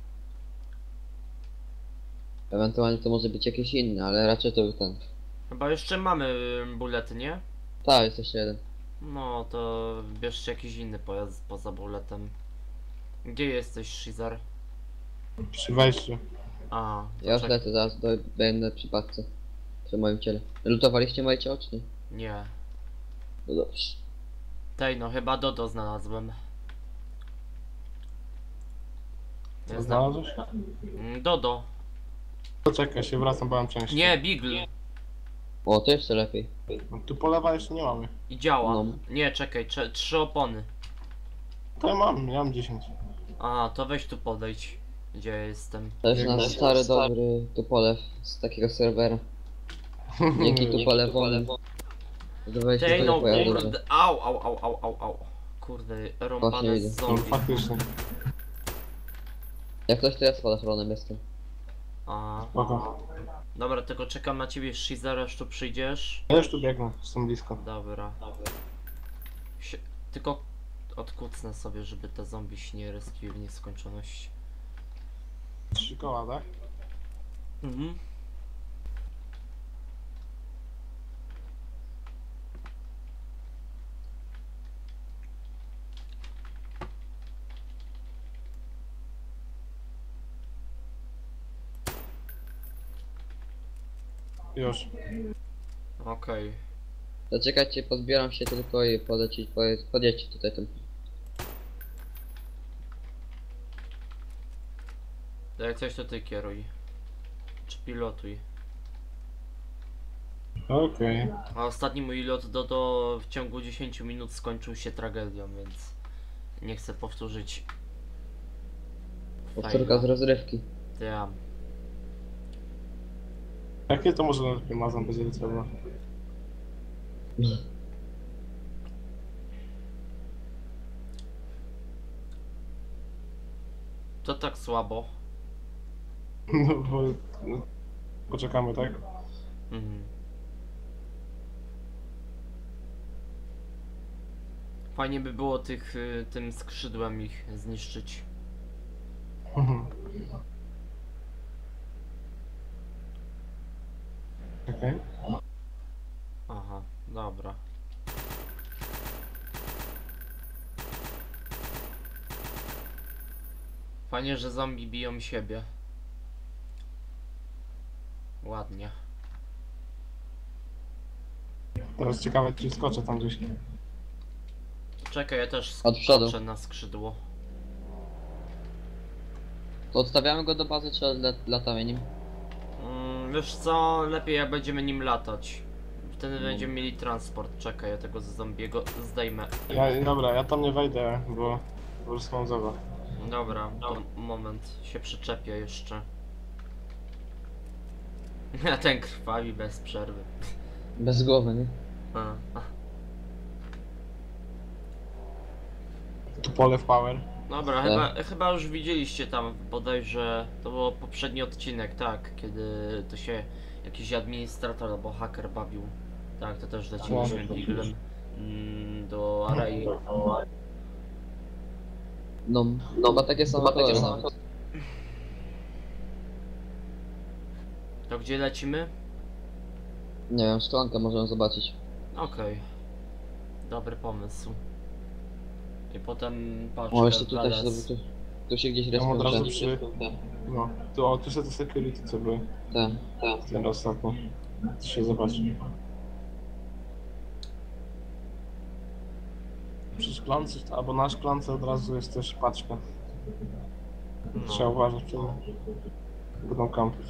Speaker 2: Ewentualnie to może być jakieś inne, ale raczej to był ten.
Speaker 1: Chyba jeszcze mamy y, bulety, nie?
Speaker 2: Tak, jest jeszcze jeden.
Speaker 1: No to bierzcie jakiś inny pojazd poza buletem. Gdzie jesteś, Shizar?
Speaker 3: Przy wejściu.
Speaker 1: A, to
Speaker 2: Ja już
Speaker 1: czek-
Speaker 2: lecę, zaraz do, będę przy paczce. Przy moim ciele. Lutowaliście moje ciało, czy nie?
Speaker 1: Nie.
Speaker 2: No dobrze.
Speaker 1: Tej no, chyba Dodo znalazłem.
Speaker 3: Co
Speaker 1: Ja znam.
Speaker 3: znalazłeś?
Speaker 1: Mm, Dodo.
Speaker 3: Poczekaj, się wracam, bo mam część.
Speaker 1: Nie, Beagle.
Speaker 2: O, to jeszcze lepiej.
Speaker 3: No, tu po lewa jeszcze nie mamy.
Speaker 1: I działa.
Speaker 2: No.
Speaker 1: Nie, czekaj, cze- trzy opony.
Speaker 3: To ja mam, ja mam dziesięć.
Speaker 1: A, to weź tu podejdź. Gdzie ja jestem.
Speaker 2: To jest
Speaker 3: Jak
Speaker 2: nasz
Speaker 3: na-
Speaker 2: stary, dobry tupolew z takiego serwera. Dzięki tupolewom. Zdawałeś
Speaker 1: Tej
Speaker 2: się
Speaker 1: no,
Speaker 2: tego pojazdu, że...
Speaker 1: kurde. Au, au, au, au, au, au. Kurde,
Speaker 2: Właśnie
Speaker 1: rąbane
Speaker 2: widzę.
Speaker 1: z
Speaker 3: No,
Speaker 1: zombie.
Speaker 3: faktycznie.
Speaker 2: Jak ktoś to ja spadochronem jestem.
Speaker 1: A,
Speaker 3: Spoko.
Speaker 1: dobra, tylko czekam na ciebie, Shizar, aż tu przyjdziesz.
Speaker 3: Ja już tu biegnę, jestem blisko.
Speaker 1: Dobra. Sie tylko odkucnę sobie, żeby te zombie się nie respiły w nieskończoność.
Speaker 3: Trzy koła, tak?
Speaker 1: Mhm.
Speaker 3: Już.
Speaker 1: Okej.
Speaker 2: Zaczekajcie, pozbieram się tylko i podlecieć, pojedź- podjedźcie tutaj tym.
Speaker 1: To jak coś to ty kieruj. Czy pilotuj.
Speaker 3: Okej.
Speaker 1: A ostatni mój lot do, do w ciągu dziesięciu minut skończył się tragedią, więc nie chcę powtórzyć.
Speaker 2: Powtórka z rozrywki.
Speaker 1: Ja.
Speaker 3: Jakie to może lepiej mazam będzie trzeba?
Speaker 1: To tak słabo.
Speaker 3: No bo... no, poczekamy, tak?
Speaker 1: Mhm. Fajnie by było tych, y, tym skrzydłem ich zniszczyć.
Speaker 3: Mhm. Okej.
Speaker 1: Aha, dobra. Fajnie, że zombie biją siebie. Ładnie.
Speaker 3: Teraz ciekawe, czy skoczę tam gdzieś.
Speaker 1: Czekaj, ja też
Speaker 2: Od przodu.
Speaker 1: skoczę na skrzydło.
Speaker 2: To odstawiamy go do bazy, czy lat latamy nim?
Speaker 1: Mm, wiesz co, lepiej jak będziemy nim latać. Wtedy będziemy mieli transport. Czekaj, ja tego z zombiego zdejmę.
Speaker 3: Ja, dobra, ja tam nie wejdę, bo po prostu mam zawa.
Speaker 1: Dobra, to moment, się przyczepię jeszcze. A ten krwawi bez przerwy.
Speaker 2: Bez głowy, nie?
Speaker 1: A, a.
Speaker 3: Tu pole w power.
Speaker 1: Dobra,
Speaker 2: Tak.
Speaker 1: chyba, chyba już widzieliście tam bodajże, to był poprzedni odcinek, tak, kiedy to się jakiś administrator albo haker bawił. Tak, to też leciliśmy
Speaker 3: No.
Speaker 1: Diglem mm, do Arei.
Speaker 2: No, no chyba takie są takie są.
Speaker 1: To gdzie lecimy?
Speaker 2: Nie wiem, szklankę możemy zobaczyć.
Speaker 1: Okej. Dobry pomysł. I potem patrz,
Speaker 2: O, jeszcze tutaj się,
Speaker 1: Gales.
Speaker 2: tu, tu się gdzieś
Speaker 3: Tam od razu
Speaker 2: respią.
Speaker 3: przy... No, tu, o, tu są te security, co były.
Speaker 2: Tak, tak.
Speaker 3: Ten ostatni. To się zobaczy. Przy szklance, albo na szklance od razu jest też paczka. Trzeba
Speaker 1: No.
Speaker 3: uważać, czy będą kampić.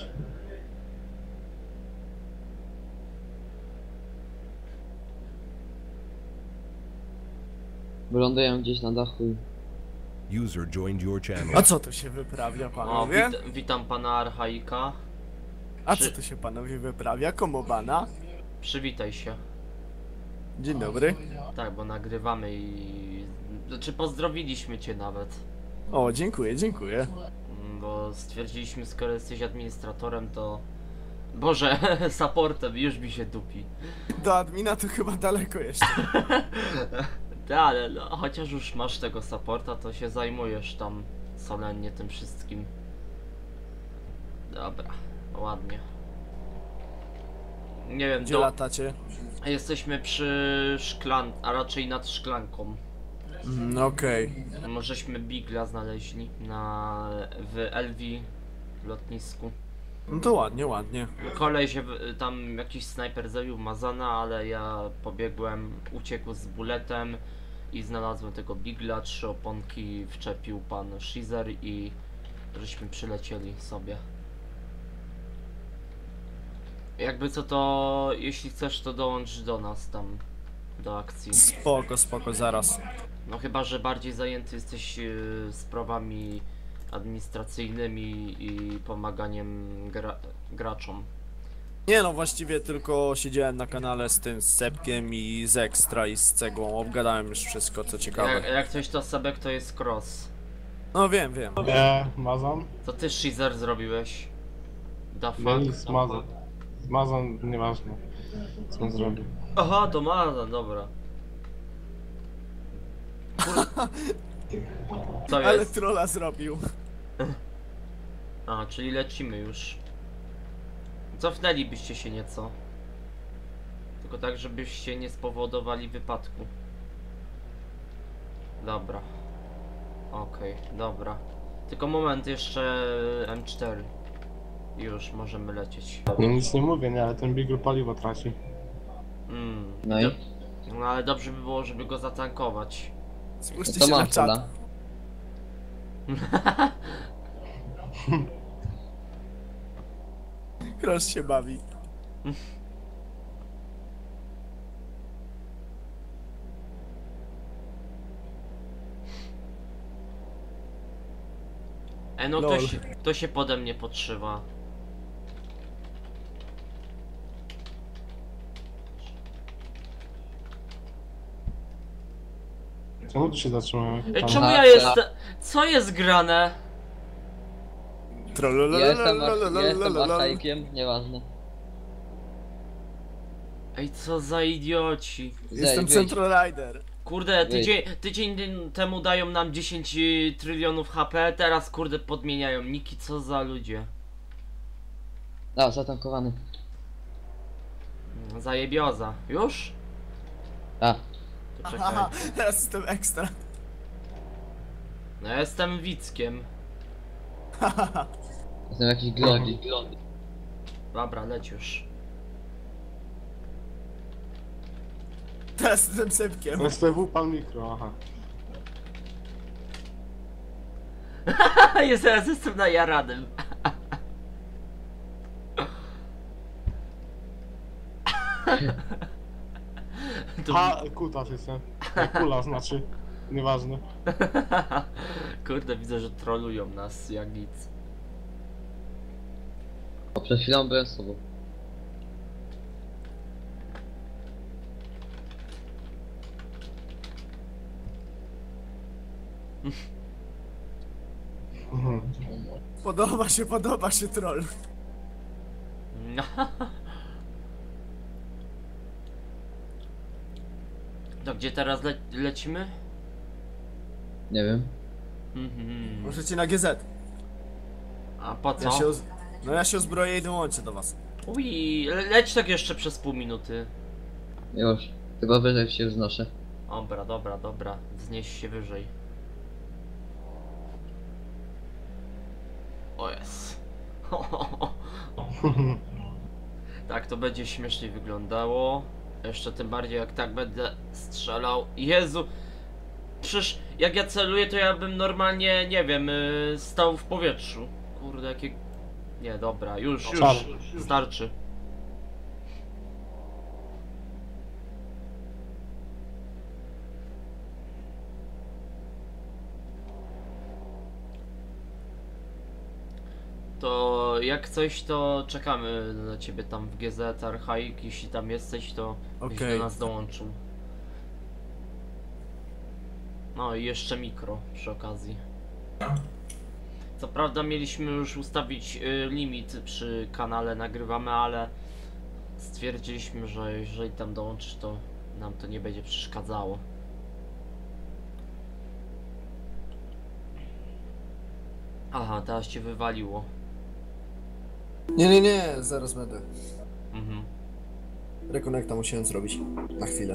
Speaker 2: Wyląduję gdzieś na dachu i...
Speaker 4: User joined your channel.
Speaker 5: A co tu się wyprawia,
Speaker 1: O,
Speaker 5: panowie?
Speaker 1: wit witam pana Archaika.
Speaker 5: A
Speaker 1: Przy-
Speaker 5: co tu się panowie wyprawia? Komobana?
Speaker 1: Przywitaj się.
Speaker 5: Dzień dobry.
Speaker 1: Tak, bo nagrywamy i... Znaczy pozdrowiliśmy cię nawet.
Speaker 5: O, dziękuję, dziękuję.
Speaker 1: Mm, Bo stwierdziliśmy, skoro jesteś administratorem, to... Boże, supportem, już mi się dupi.
Speaker 5: Do admina to chyba daleko jeszcze.
Speaker 1: Tak, ale no, chociaż już masz tego supporta, to się zajmujesz tam solennie tym wszystkim. Dobra, ładnie. Nie wiem,
Speaker 5: Gdzie
Speaker 1: do...
Speaker 5: latacie?
Speaker 1: jesteśmy przy szklan... a raczej nad szklanką.
Speaker 5: Mm, okej.
Speaker 1: Możeśmy Bigla znaleźli na... w Elvi lotnisku.
Speaker 5: No to ładnie, ładnie.
Speaker 1: Koleś w- tam jakiś snajper zabił Mazana, ale ja pobiegłem, uciekł z buletem i znalazłem tego Bigla, trzy oponki wczepił pan Shizer i żeśmy przylecieli sobie. Jakby co to, jeśli chcesz, to dołącz do nas tam, do akcji.
Speaker 5: Spoko, spoko, zaraz.
Speaker 1: No chyba, że bardziej zajęty jesteś yy, sprawami administracyjnymi i pomaganiem gra graczom.
Speaker 5: Nie no, właściwie tylko siedziałem na kanale z tym z Sepkiem i z Extra i z Cegłą. Obgadałem już wszystko, co
Speaker 1: Jak,
Speaker 5: ciekawe.
Speaker 1: jak coś to Sebek to jest cross.
Speaker 5: No wiem, wiem.
Speaker 3: E, mazam?
Speaker 1: Co ty Shizer zrobiłeś? Da
Speaker 3: No
Speaker 1: fuck?
Speaker 3: nic, mazam. Mazam, nieważne. Co on zrobił.
Speaker 1: Aha, to Mazan, dobra. Kur... Co
Speaker 5: Ale
Speaker 1: jest?
Speaker 5: trolla zrobił.
Speaker 1: A, czyli lecimy już. Cofnęlibyście się nieco. Tylko tak, żebyście nie spowodowali wypadku. Dobra. Okej, dobra. Tylko moment, jeszcze M cztery. Już możemy lecieć.
Speaker 3: No nic nie mówię, nie, ale ten Beagle paliwo traci.
Speaker 1: Mm.
Speaker 2: No i
Speaker 1: Do- No ale dobrze by było, żeby go zatankować.
Speaker 5: Spójrzcie
Speaker 2: to
Speaker 5: się na
Speaker 2: mam
Speaker 5: czat.
Speaker 2: pola.
Speaker 5: Cross się bawi.
Speaker 1: E no
Speaker 5: Lol.
Speaker 1: to się, to się pode mnie podszywa.
Speaker 3: Czemu tu się zatrzymamy?
Speaker 1: E,
Speaker 3: Tam-
Speaker 1: czemu
Speaker 2: Aha,
Speaker 1: ja
Speaker 2: to-
Speaker 1: jestem... Co jest grane?
Speaker 2: Ja jestem, ar- ja jestem
Speaker 5: Trololololololololol.
Speaker 2: archaikiem, nieważne.
Speaker 1: Ej, co za idioci.
Speaker 5: Jestem
Speaker 2: Zejdź,
Speaker 5: Central Rider.
Speaker 1: Kurde,
Speaker 2: Wyjdź.
Speaker 1: tydzień, tydzień temu dają nam dziesięć trylionów H P, teraz kurde podmieniają niki, co za ludzie.
Speaker 2: A, zatankowany.
Speaker 1: Mm, Zajebioza. Już?
Speaker 2: A,
Speaker 1: To
Speaker 5: Aha,
Speaker 1: czekaj.
Speaker 5: teraz jestem ekstra.
Speaker 1: No ja jestem Wickiem.
Speaker 2: jestem jakiś glody.
Speaker 1: Dobra, leć już.
Speaker 5: Teraz jestem Sepkiem.
Speaker 3: S T W pan mikro, aha.
Speaker 1: Jest, teraz jestem najaranym. To...
Speaker 3: Ha, kutas jestem. Tak, kula znaczy. Nieważne.
Speaker 1: Kurde, widzę, że trolują nas jak nic.
Speaker 2: O, przed chwilą byłem z tobą.
Speaker 3: Mhm.
Speaker 5: Podoba się, podoba się troll.
Speaker 1: No. To gdzie teraz le lecimy?
Speaker 2: Nie wiem.
Speaker 1: Mhm.
Speaker 5: Możecie na G Z.
Speaker 1: A po
Speaker 5: Ja się
Speaker 1: co?
Speaker 5: uz... No ja się uzbroję i dołączę do was.
Speaker 1: Ui, le leć tak jeszcze przez pół minuty.
Speaker 2: Już. Tylko wyżej się wznoszę.
Speaker 1: Dobra, dobra, dobra. Wznieś się wyżej. O jest. Tak to będzie śmiesznie wyglądało. Jeszcze tym bardziej jak tak będę strzelał. Jezu. Przecież jak ja celuję, to ja bym normalnie, nie wiem, yy, stał w powietrzu. Kurde, jakie... Nie, dobra, już, już. Starczy. To jak coś, to czekamy na ciebie tam w G Z Archaik. Jeśli tam jesteś, to byś
Speaker 5: Okej.
Speaker 1: do nas dołączył. No i jeszcze mikro przy okazji. Co prawda mieliśmy już ustawić y, limit przy kanale nagrywamy, ale stwierdziliśmy, że jeżeli tam dołączysz, to nam to nie będzie przeszkadzało. Aha, teraz cię wywaliło.
Speaker 5: Nie, nie, nie, zaraz będę.
Speaker 1: Mhm.
Speaker 5: Rekonekta musiałem zrobić. Na chwilę.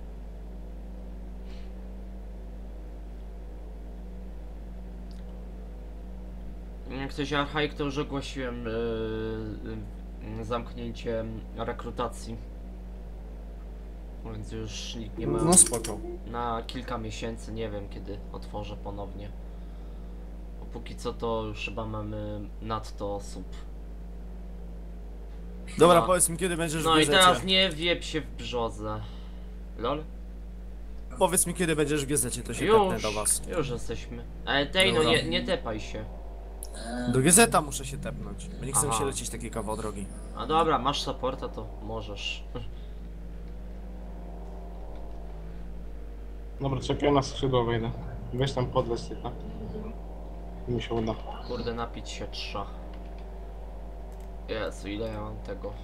Speaker 1: Jak coś Archaik, to już ogłosiłem yy, yy, zamknięcie rekrutacji. Więc już nikt nie ma
Speaker 5: No spoko.
Speaker 1: na kilka miesięcy, nie wiem kiedy otworzę ponownie. Bo póki co to już chyba mamy nadto osób.
Speaker 5: Dobra,
Speaker 1: No.
Speaker 5: powiedz mi kiedy będziesz
Speaker 1: No
Speaker 5: w
Speaker 1: i
Speaker 5: gazecie.
Speaker 1: teraz nie wiep się w brzozę. Lol?
Speaker 5: Powiedz mi kiedy będziesz w gazecie, to się tepnę
Speaker 1: Już,
Speaker 5: do was.
Speaker 1: już jesteśmy. Ale tej no
Speaker 5: Dobra.
Speaker 1: nie, nie tepaj się.
Speaker 5: Do gazeta muszę się tepnąć, bo nie chcę
Speaker 1: Aha.
Speaker 5: się lecieć taki kawał drogi.
Speaker 1: A dobra, masz supporta, to możesz.
Speaker 3: Dobra, czekaj na skrzydło wejdę. Weź tam podleć tylko. Mi się uda.
Speaker 1: Kurde, napić się trza. Jezu, ile ja mam tego.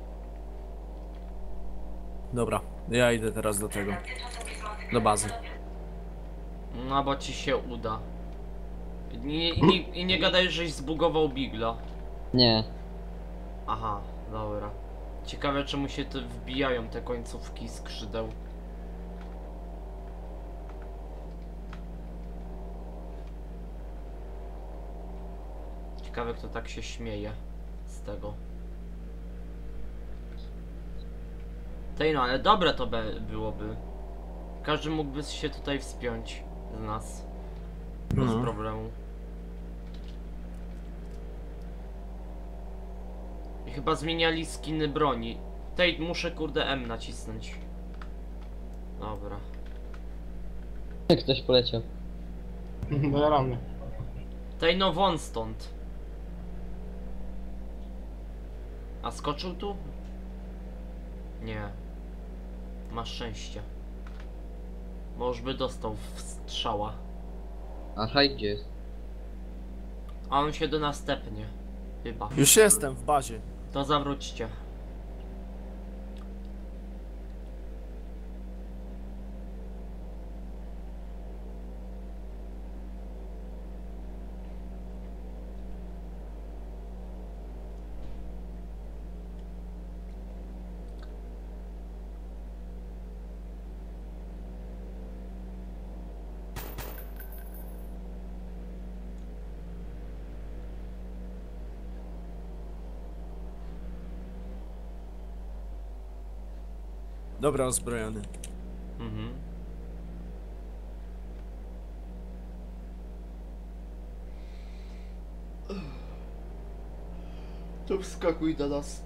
Speaker 5: Dobra, ja idę teraz do tego. Do bazy.
Speaker 1: No bo ci się uda. I nie, i nie, i nie gadaj, żeś zbugował Bigla.
Speaker 2: Nie.
Speaker 1: Aha, dobra. Ciekawe czemu się te wbijają te końcówki skrzydeł. Ciekawe kto tak się śmieje z z tego. Tej no, ale dobre to be, byłoby. Każdy mógłby się tutaj wspiąć z nas. Bez
Speaker 5: No.
Speaker 1: problemu. I chyba zmieniali skiny broni. Tej muszę kurde M nacisnąć. Dobra.
Speaker 2: Ktoś poleciał.
Speaker 3: Dojaramy.
Speaker 1: Tej no won stąd. A skoczył tu? Nie. Masz szczęście. Bo już by dostał w strzała.
Speaker 2: A haj gdzie jest?
Speaker 1: A on się do nas tepnie. Chyba.
Speaker 5: Już jestem w bazie.
Speaker 1: To zawróćcie.
Speaker 5: Dobra, uzbrojony.
Speaker 1: Mhm. To wskakuj do nas.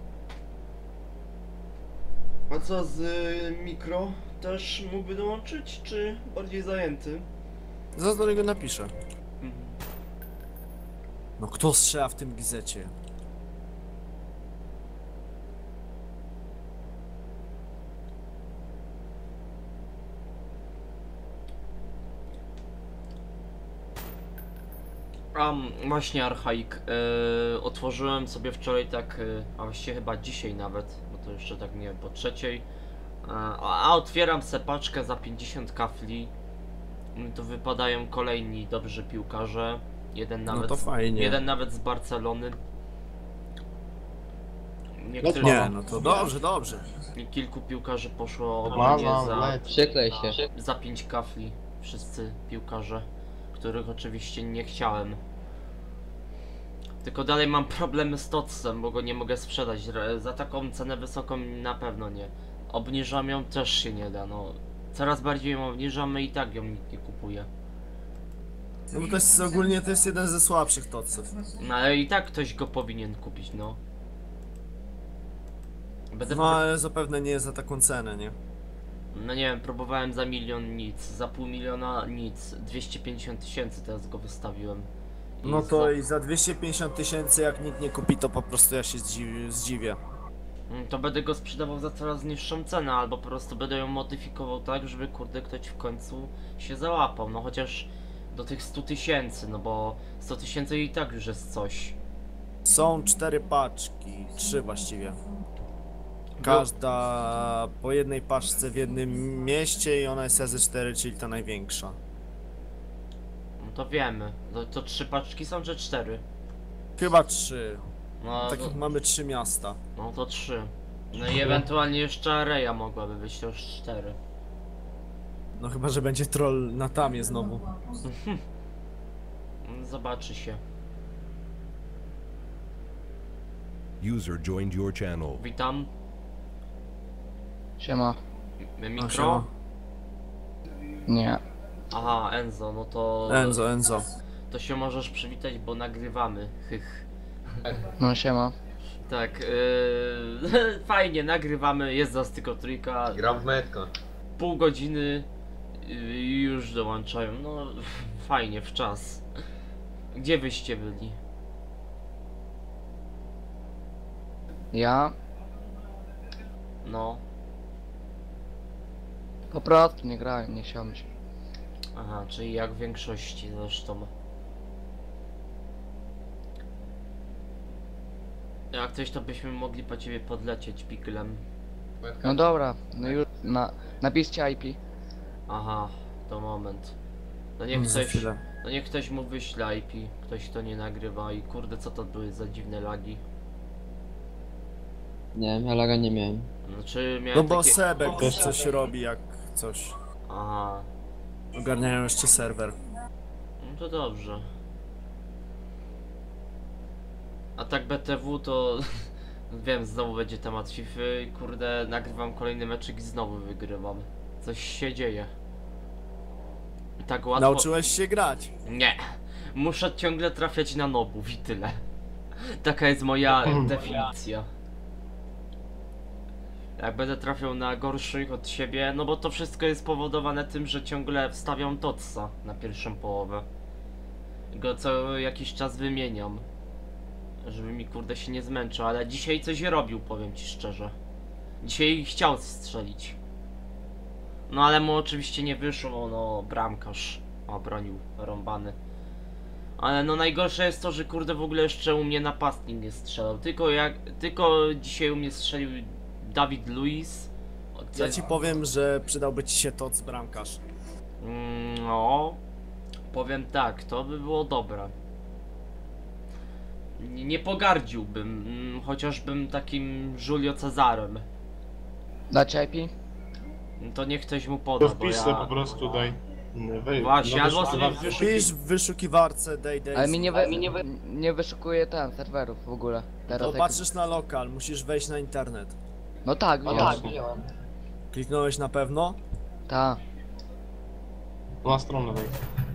Speaker 1: A co z y, mikro? Też mógłby dołączyć, czy bardziej zajęty?
Speaker 5: Zaraz do niego napiszę.
Speaker 1: Mhm.
Speaker 5: No kto strzela w tym gizecie?
Speaker 1: A właśnie Archaik, yy, otworzyłem sobie wczoraj tak, yy, a właściwie chyba dzisiaj nawet, bo to jeszcze tak nie wiem, po trzeciej. Yy, a, a otwieram se paczkę za pięćdziesiąt kafli. Yy, Tu wypadają kolejni dobrzy piłkarze. Jeden
Speaker 5: No
Speaker 1: nawet,
Speaker 5: to fajnie.
Speaker 1: jeden nawet z Barcelony. Niektórzy,
Speaker 5: Nie, no to dobrze, dobrze.
Speaker 1: Kilku piłkarzy poszło
Speaker 3: Mam,
Speaker 1: ogólnie
Speaker 3: mam,
Speaker 1: za,
Speaker 3: leć.
Speaker 2: Przyklej się.
Speaker 1: za pięć kafli. Wszyscy piłkarze, których oczywiście nie chciałem. Tylko dalej mam problemy z Totsem, bo go nie mogę sprzedać. Re- Za taką cenę wysoką na pewno nie. Obniżam ją też się nie da, no. Coraz bardziej ją obniżamy i tak ją nikt nie kupuje.
Speaker 5: No bo to jest ogólnie to jest jeden ze słabszych toców.
Speaker 1: No ale i tak ktoś go powinien kupić, no. Będę
Speaker 5: No
Speaker 1: pró-
Speaker 5: ale zapewne nie jest za taką cenę, nie?
Speaker 1: No nie wiem, próbowałem za milion nic, za pół miliona nic, dwieście pięćdziesiąt tysięcy teraz go wystawiłem. I
Speaker 5: No to
Speaker 1: za-
Speaker 5: i za dwieście pięćdziesiąt tysięcy jak nikt nie kupi, to po prostu ja się zdziwię. zdziwię.
Speaker 1: Mm, To będę go sprzedawał za coraz niższą cenę, albo po prostu będę ją modyfikował tak, żeby kurde ktoś w końcu się załapał, no chociaż do tych stu tysięcy, no bo sto tysięcy i tak już jest coś.
Speaker 5: Są cztery paczki, trzy właściwie. Każda po jednej paczce w jednym mieście i ona jest razy cztery, czyli ta największa.
Speaker 1: No to wiemy, to, to trzy paczki są czy cztery?
Speaker 5: Chyba trzy.
Speaker 1: No,
Speaker 5: Tak
Speaker 1: to,
Speaker 5: jak mamy trzy miasta.
Speaker 1: no to trzy. No i ewentualnie jeszcze Areja mogłaby być, to już cztery.
Speaker 5: No chyba, że będzie troll na tamie znowu.
Speaker 1: Zobaczy się.
Speaker 4: User joined your channel.
Speaker 1: Witam.
Speaker 2: Siema.
Speaker 1: M-
Speaker 5: No,
Speaker 1: Mikro?
Speaker 5: siema.
Speaker 2: Nie.
Speaker 1: Aha, Enzo, no to...
Speaker 5: Enzo, Enzo.
Speaker 1: To się możesz przywitać, bo nagrywamy. Hych.
Speaker 2: No siema.
Speaker 1: Tak, yy, fajnie, nagrywamy, jest nas tylko trójka.
Speaker 6: Gram w metka.
Speaker 1: Pół godziny yy, i już dołączają. No, fajnie, w czas. Gdzie wyście byli?
Speaker 2: Ja
Speaker 1: No,
Speaker 2: po prostu nie grałem, nie chciałem się.
Speaker 1: aha, czyli jak w większości zresztą. Jak coś, to byśmy mogli po ciebie podlecieć piklem.
Speaker 6: Metka.
Speaker 2: No dobra, no już na, napiszcie I P.
Speaker 1: Aha, to moment. No niech
Speaker 5: Za
Speaker 1: ktoś,
Speaker 5: chwilę.
Speaker 1: no niech ktoś mu wyśle I P, ktoś kto nie nagrywa i kurde co to były za dziwne lagi.
Speaker 2: Nie wiem, ja laga nie miałem.
Speaker 1: Znaczy miałem
Speaker 5: No bo
Speaker 1: takie...
Speaker 5: Sebek coś robi jak coś.
Speaker 1: Aha,
Speaker 5: Ogarniają jeszcze serwer.
Speaker 1: no to dobrze. A tak B T W to wiem, znowu będzie temat FIFA. Kurde, nagrywam kolejny meczek i znowu wygrywam. Coś się dzieje. I tak łatwo.
Speaker 5: Nauczyłeś się grać.
Speaker 1: Nie. Muszę ciągle trafiać na nobów i tyle. Taka jest moja definicja. Jak będę trafiał na gorszych od siebie, no bo to wszystko jest spowodowane tym, że ciągle wstawiam Totsa na pierwszą połowę. Go co jakiś czas wymieniam. Żeby mi kurde się nie zmęczył, ale dzisiaj coś robił, powiem ci szczerze. Dzisiaj chciał strzelić. No ale mu oczywiście nie wyszło, no bramkarz obronił rąbany. Ale no najgorsze jest to, że kurde w ogóle jeszcze u mnie napastnik nie strzelał. Tylko jak, tylko dzisiaj u mnie strzelił David Luiz.
Speaker 5: Ja ci powiem, że przydałby ci się Tots bramkarz.
Speaker 1: Mm, No, powiem tak, to by było dobre. Nie, nie pogardziłbym, mm, chociażbym takim Julio Cezarem.
Speaker 2: Dać I P?
Speaker 1: To niech ktoś mu poda,
Speaker 3: To
Speaker 1: bo
Speaker 3: wpisz sobie
Speaker 1: ja...
Speaker 3: po prostu daj. Wej,
Speaker 1: Właśnie,
Speaker 3: no
Speaker 1: albo
Speaker 3: wyszło-
Speaker 1: sobie
Speaker 3: albo-
Speaker 1: wyszukuj.
Speaker 5: Pisz w wyszukiwarce Day Days.
Speaker 2: Ale mi nie, wy, mi nie, wy, nie wyszukuje ten serwerów w ogóle. Teraz
Speaker 5: To
Speaker 2: jak-
Speaker 5: patrzysz na lokal, musisz wejść na internet.
Speaker 2: No tak,
Speaker 3: No
Speaker 2: widziałem.
Speaker 3: tak.
Speaker 5: Kliknąłeś na pewno?
Speaker 2: Tak.
Speaker 3: Na stronę daj.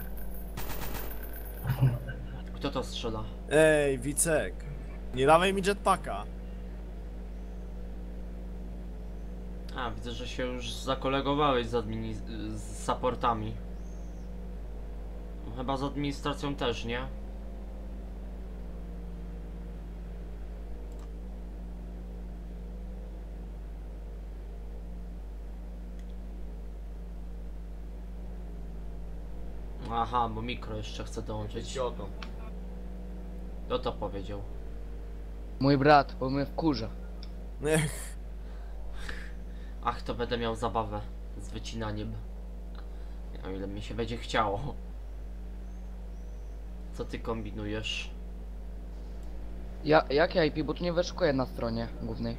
Speaker 1: Kto to strzela?
Speaker 5: Ej, Wicek. Nie dawaj mi jetpacka.
Speaker 1: A, widzę, że się już zakolegowałeś z, admini- z supportami. Chyba z administracją też, nie? Aha, bo mikro jeszcze chce dołączyć. Kto to powiedział?
Speaker 2: Mój brat, bo mnie wkurza.
Speaker 5: Ech,
Speaker 1: Ach, to będę miał zabawę z wycinaniem. O ile mi się będzie chciało. Co ty kombinujesz?
Speaker 2: Ja, jakie I P? Bo tu nie wyszukuje na stronie głównej.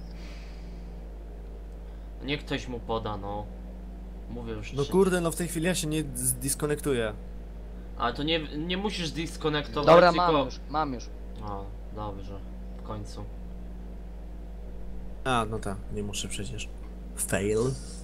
Speaker 1: Niech ktoś mu poda, no. Mówię już.
Speaker 5: no
Speaker 1: trzy-
Speaker 5: kurde, no w tej chwili ja się nie zdiskonektuję.
Speaker 1: Ale to nie, nie musisz disconnectować,
Speaker 2: Dobra,
Speaker 1: tylko...
Speaker 2: mam już, mam już.
Speaker 1: A, dobrze. W końcu.
Speaker 5: A, no tak, nie muszę przecież. Fail.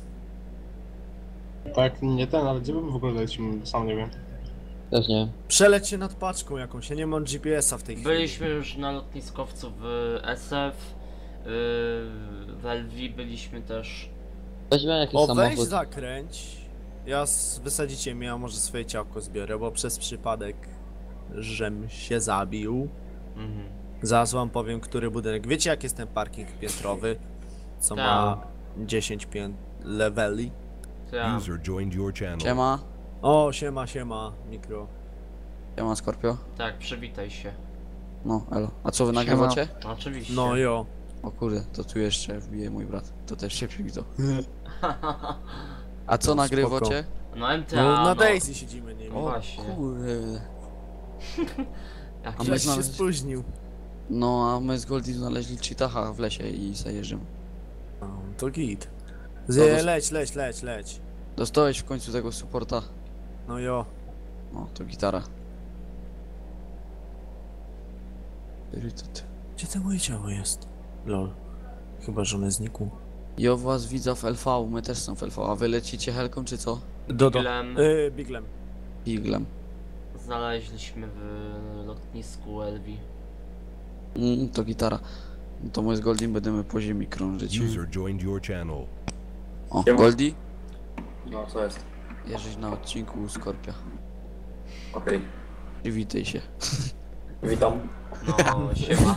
Speaker 3: Tak, nie ten, ale gdzie bym w ogóle lecimy, sam nie wiem.
Speaker 2: Też nie.
Speaker 5: Przeleć się nad paczką jakąś, ja nie mam G P S a w tej chwili.
Speaker 1: Byliśmy już na lotniskowcu w S F. Yy, w L V byliśmy też.
Speaker 2: Weźmy jakiś
Speaker 5: O, weź
Speaker 2: samochód.
Speaker 5: zakręć. Ja s- wysadzicie mnie, a może swoje ciałko zbiorę, bo przez przypadek żem się zabił.
Speaker 1: Mhm.
Speaker 5: Zaraz wam powiem, który budynek. Wiecie jak jest ten parking piętrowy? Co
Speaker 1: Tak.
Speaker 5: ma dziesięć pięt leveli?
Speaker 1: To ja.
Speaker 4: User joined your channel.
Speaker 6: Siema,
Speaker 5: O, siema, siema, mikro.
Speaker 6: siema Skorpio.
Speaker 1: Tak, przywitaj się.
Speaker 6: No, elo. A co wy
Speaker 2: Siema.
Speaker 6: nagrywacie?
Speaker 1: Oczywiście.
Speaker 5: No jo.
Speaker 6: O kurde, to tu jeszcze wbije mój brat. To też się przywitał. A co
Speaker 5: No,
Speaker 6: nagrywacie?
Speaker 1: No M T A.
Speaker 5: No, na
Speaker 1: no.
Speaker 5: Daisy siedzimy, nie
Speaker 1: O,
Speaker 5: wiem.
Speaker 1: właśnie.
Speaker 6: Kurde.
Speaker 1: Jak
Speaker 6: A my
Speaker 5: Ktoś się
Speaker 6: znaleźli-
Speaker 5: spóźnił.
Speaker 6: No, a my z Goldie znaleźli cheataha w lesie i zajeżdżamy.
Speaker 5: No, to git.
Speaker 6: To
Speaker 5: Zje,
Speaker 6: dos-
Speaker 5: leć, leć, leć, leć.
Speaker 6: Dostałeś w końcu tego supporta?
Speaker 5: No jo.
Speaker 6: No, to gitara. Rytyt.
Speaker 5: Gdzie to moje ciało jest? Lol. Chyba, że one znikło.
Speaker 6: Ja was widzę w L V, my też są w L V. A wy lecicie helką czy co?
Speaker 5: Dodo.
Speaker 1: Biglem
Speaker 5: Yy, Biglem.
Speaker 6: Biglem.
Speaker 1: znaleźliśmy w lotnisku L V.
Speaker 6: Mm, to gitara. No to my z Goldie będziemy po ziemi krążyć.
Speaker 4: User joined your channel.
Speaker 6: O, Goldie?
Speaker 7: No, co jest?
Speaker 6: Jeżdżę na odcinku u Skorpia.
Speaker 7: Okej,
Speaker 6: Przywitaj się.
Speaker 7: witam.
Speaker 1: No, siema.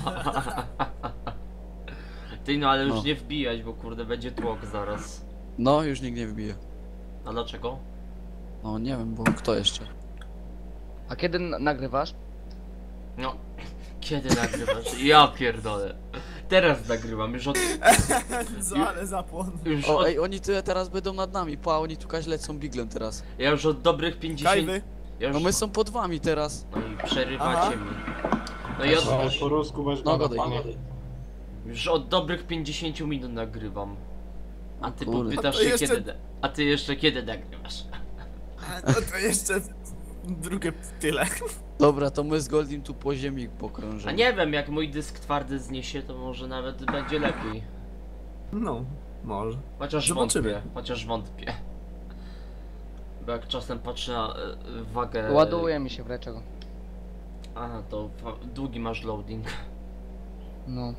Speaker 1: Ty no, ale już
Speaker 6: No.
Speaker 1: nie wbijać, bo kurde będzie tłok zaraz.
Speaker 6: No, już nikt nie wbije.
Speaker 1: A dlaczego?
Speaker 6: No, nie wiem, bo kto jeszcze?
Speaker 2: A kiedy n- nagrywasz?
Speaker 1: No, kiedy nagrywasz? Ja pierdolę. Teraz nagrywam, już od...
Speaker 5: Co, ale zapłon.
Speaker 1: Już
Speaker 6: O,
Speaker 1: od
Speaker 6: ej, oni tu teraz będą nad nami, pa, oni tu kaś lecą biglem teraz.
Speaker 1: ja już od dobrych pięćdziesięciu...
Speaker 5: Kajwy.
Speaker 1: Ja już...
Speaker 6: No my są pod wami teraz.
Speaker 1: No i przerywacie
Speaker 5: Aha.
Speaker 1: mi. No i od...
Speaker 3: Ale po rusku weź
Speaker 6: No,
Speaker 3: go
Speaker 6: godaj.
Speaker 3: panie.
Speaker 1: już od dobrych pięćdziesięciu minut nagrywam. A ty
Speaker 6: Kurde.
Speaker 1: pytasz
Speaker 5: A to
Speaker 1: się
Speaker 5: jeszcze-
Speaker 1: kiedy... A ty jeszcze kiedy nagrywasz?
Speaker 5: No to jeszcze drugie tyle.
Speaker 6: Dobra, to my z Goldim tu po ziemi
Speaker 1: A
Speaker 6: pokrążymy.
Speaker 1: nie wiem, jak mój dysk twardy zniesie, to może nawet będzie lepiej.
Speaker 5: No, może.
Speaker 1: Chociaż
Speaker 5: Zobaczymy.
Speaker 1: wątpię, chociaż wątpię. Bo jak czasem patrzę na e, wagę...
Speaker 8: Ładuje mi się wreczego.
Speaker 1: Aha, to fa- długi masz loading.
Speaker 8: No.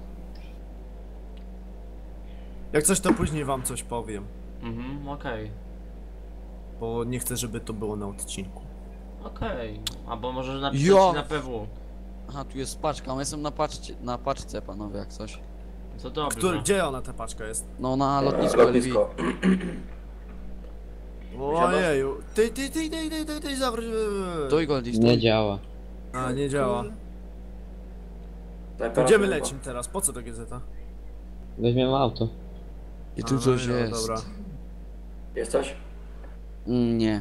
Speaker 5: Jak coś, to później wam coś powiem.
Speaker 1: Mhm, okej.
Speaker 5: Bo nie chcę, żeby to było na odcinku.
Speaker 1: Okej. Albo może napisać
Speaker 6: Jo!
Speaker 1: na P W.
Speaker 6: Aha, tu jest paczka, my jestem na paczce, na paczce, panowie, jak coś.
Speaker 1: To dobrze.
Speaker 5: Który, gdzie ona ta paczka jest?
Speaker 6: No, na
Speaker 7: E,
Speaker 6: lotnisku L V.
Speaker 7: Lotnisko.
Speaker 5: Ojeju. Ty, ty, ty, ty, ty, ty, ty, zawróć.
Speaker 6: To i Goldi,
Speaker 2: Nie
Speaker 6: stój.
Speaker 2: działa.
Speaker 5: A, nie działa. To gdzie my lecimy teraz? Po co do G Z a?
Speaker 2: Weźmiemy auto.
Speaker 6: I tu
Speaker 5: A,
Speaker 6: coś
Speaker 5: no,
Speaker 6: jest.
Speaker 5: Dobra.
Speaker 7: Jest coś?
Speaker 6: Mm, nie.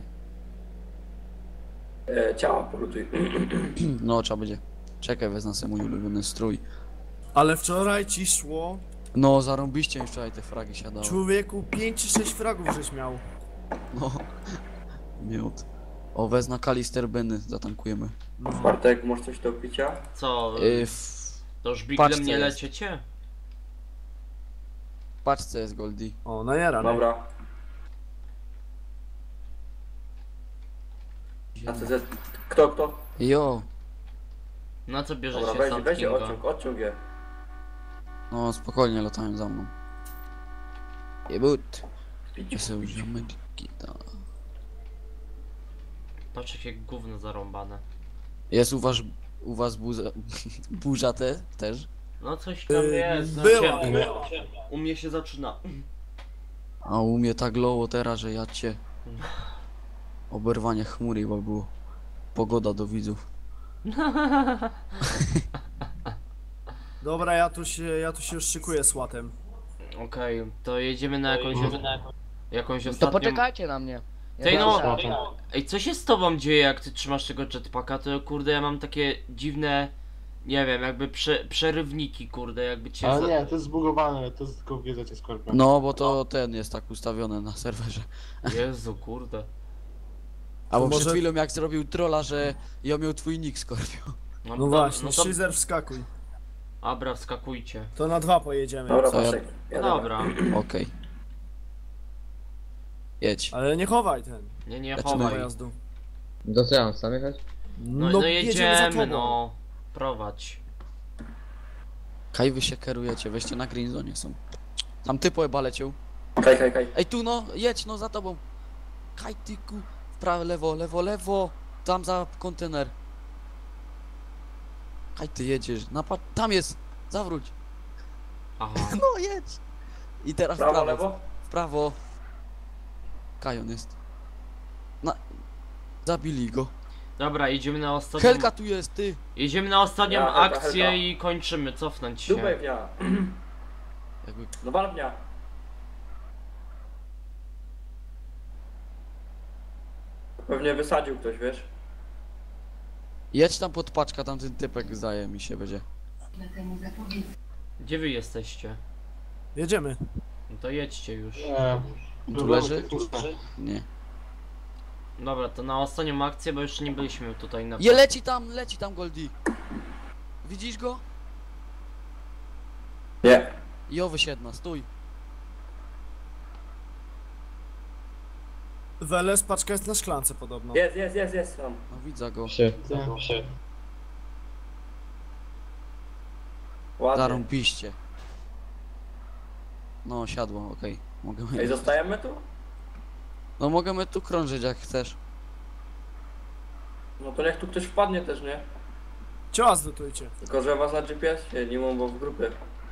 Speaker 7: E, ciała polutuj.
Speaker 6: No, trzeba będzie. Czekaj, wezmę sobie mój ulubiony strój.
Speaker 5: Ale wczoraj ci szło,
Speaker 6: No, zarąbiście mi wczoraj te fragi siadały.
Speaker 5: człowieku, pięć czy sześć fragów żeś miał.
Speaker 6: No. Miód. O, wezmę kalister Benny, zatankujemy.
Speaker 5: No.
Speaker 7: Bartek, masz coś do picia?
Speaker 1: Co?
Speaker 6: Yy, w
Speaker 1: To już biglem
Speaker 6: paczce
Speaker 1: nie
Speaker 6: jest.
Speaker 1: leciecie?
Speaker 6: paczce jest Goldi.
Speaker 5: O, najera. no.
Speaker 7: Dobra. A C Z... Kto, kto?
Speaker 6: Jo.
Speaker 1: Na co bierzecie
Speaker 7: Dobra, weź,
Speaker 1: Sand
Speaker 7: weź
Speaker 1: Kinga?
Speaker 7: odciąg, odciąg je.
Speaker 6: No, spokojnie latają za mną. Jebut.
Speaker 7: Pić.
Speaker 6: Są ziomeczki, ta.
Speaker 1: Patrz jakie gówno zarąbane.
Speaker 6: Jest u was, u was buza, burza te, też?
Speaker 1: No coś tam
Speaker 5: Yy,
Speaker 1: jest, no
Speaker 5: była,
Speaker 1: ciemno.
Speaker 5: była.
Speaker 1: U mnie się zaczyna.
Speaker 6: A u mnie tak loło teraz, że ja cię... Oberwanie chmury bo było. Pogoda do widzów.
Speaker 5: Dobra, ja tu się, ja tu się już szykuję z łatem.
Speaker 1: Okej, to jedziemy na jakąś... Jakąś
Speaker 8: To
Speaker 1: ostatnią...
Speaker 8: poczekajcie na mnie. Ja
Speaker 1: Tej no...
Speaker 8: zaraz-
Speaker 1: Ej, co się z tobą dzieje, jak ty trzymasz tego jetpacka? To kurde, ja mam takie dziwne... Nie wiem, jakby prze, przerywniki, kurde, jakby cię...
Speaker 3: Ale
Speaker 1: za-
Speaker 3: nie, to jest zbugowane, to jest tylko w G Z cie Scorpion.
Speaker 6: No, bo to ten jest tak ustawiony na serwerze.
Speaker 1: Jezu, kurde.
Speaker 6: Albo
Speaker 5: może-
Speaker 6: przed chwilą jak zrobił trolla, że ja miał twój nick Scorpio.
Speaker 5: No
Speaker 1: to-
Speaker 5: właśnie,
Speaker 1: no to...
Speaker 5: Shizer wskakuj.
Speaker 1: Abra, wskakujcie.
Speaker 5: To na dwa pojedziemy.
Speaker 7: Dobra,
Speaker 6: Co ja-
Speaker 7: Bartek.
Speaker 1: No
Speaker 7: jadę.
Speaker 1: dobra.
Speaker 6: Okej. Jedź.
Speaker 5: Ale nie chowaj ten.
Speaker 1: Nie, nie
Speaker 6: Zaczynamy
Speaker 1: chowaj.
Speaker 5: Pojazdu.
Speaker 2: Do co ja mam sam jechać?
Speaker 1: No, no
Speaker 5: za
Speaker 1: jedziemy,
Speaker 5: tobą.
Speaker 1: no. Prowadź.
Speaker 6: Kaj wy się kierujecie, weźcie na green zone są. Tam ty pojeba leciał.
Speaker 7: Kaj, kaj, kaj.
Speaker 6: Ej tu no, jedź no za tobą. Kaj ty ku. W prawo, lewo, lewo, lewo. Tam za kontener. Kaj ty jedziesz, napad, tam jest. Zawróć.
Speaker 1: Aha.
Speaker 6: No jedź. I teraz w
Speaker 7: Prawo,
Speaker 6: prawo.
Speaker 7: lewo?
Speaker 6: W prawo. Kajon jest. Na... Zabili go.
Speaker 1: Dobra, jedziemy na ostatnią...
Speaker 6: Helka tu jest, ty.
Speaker 1: Jedziemy na ostatnią
Speaker 7: Ja, Helka,
Speaker 1: akcję
Speaker 7: Helka.
Speaker 1: i kończymy, cofnąć się.
Speaker 7: Dupę wnia.
Speaker 6: Jakby...
Speaker 7: No wal wnia. Pewnie wysadził ktoś, wiesz?
Speaker 6: Jedź tam pod paczka, tam ten typek zdaje mi się będzie.
Speaker 1: Gdzie wy jesteście?
Speaker 5: Jedziemy.
Speaker 1: No to jedźcie już.
Speaker 3: Nie,
Speaker 6: On tu
Speaker 3: problemy
Speaker 6: leży?
Speaker 3: techniczne.
Speaker 6: Nie.
Speaker 1: Dobra, to na ostatnią akcję, bo jeszcze nie byliśmy tutaj na...
Speaker 6: Je leci tam, leci tam Goldie. Widzisz go?
Speaker 7: Nie.
Speaker 6: Jo wysiedna, stój.
Speaker 5: Weles, paczka jest na szklance podobno.
Speaker 7: Jest, jest, jest, jest tam.
Speaker 6: No widzę go.
Speaker 2: Trzy.
Speaker 7: Ładnie.
Speaker 6: Zarąbiście. No siadło, okej. Mogę
Speaker 7: Ej, zostajemy tu?
Speaker 6: No możemy tu krążyć jak chcesz.
Speaker 7: No to niech tu ktoś wpadnie też, nie?
Speaker 5: Ciała zlutujcie.
Speaker 7: Tylko, że was na G P S nie mam, bo w grupie.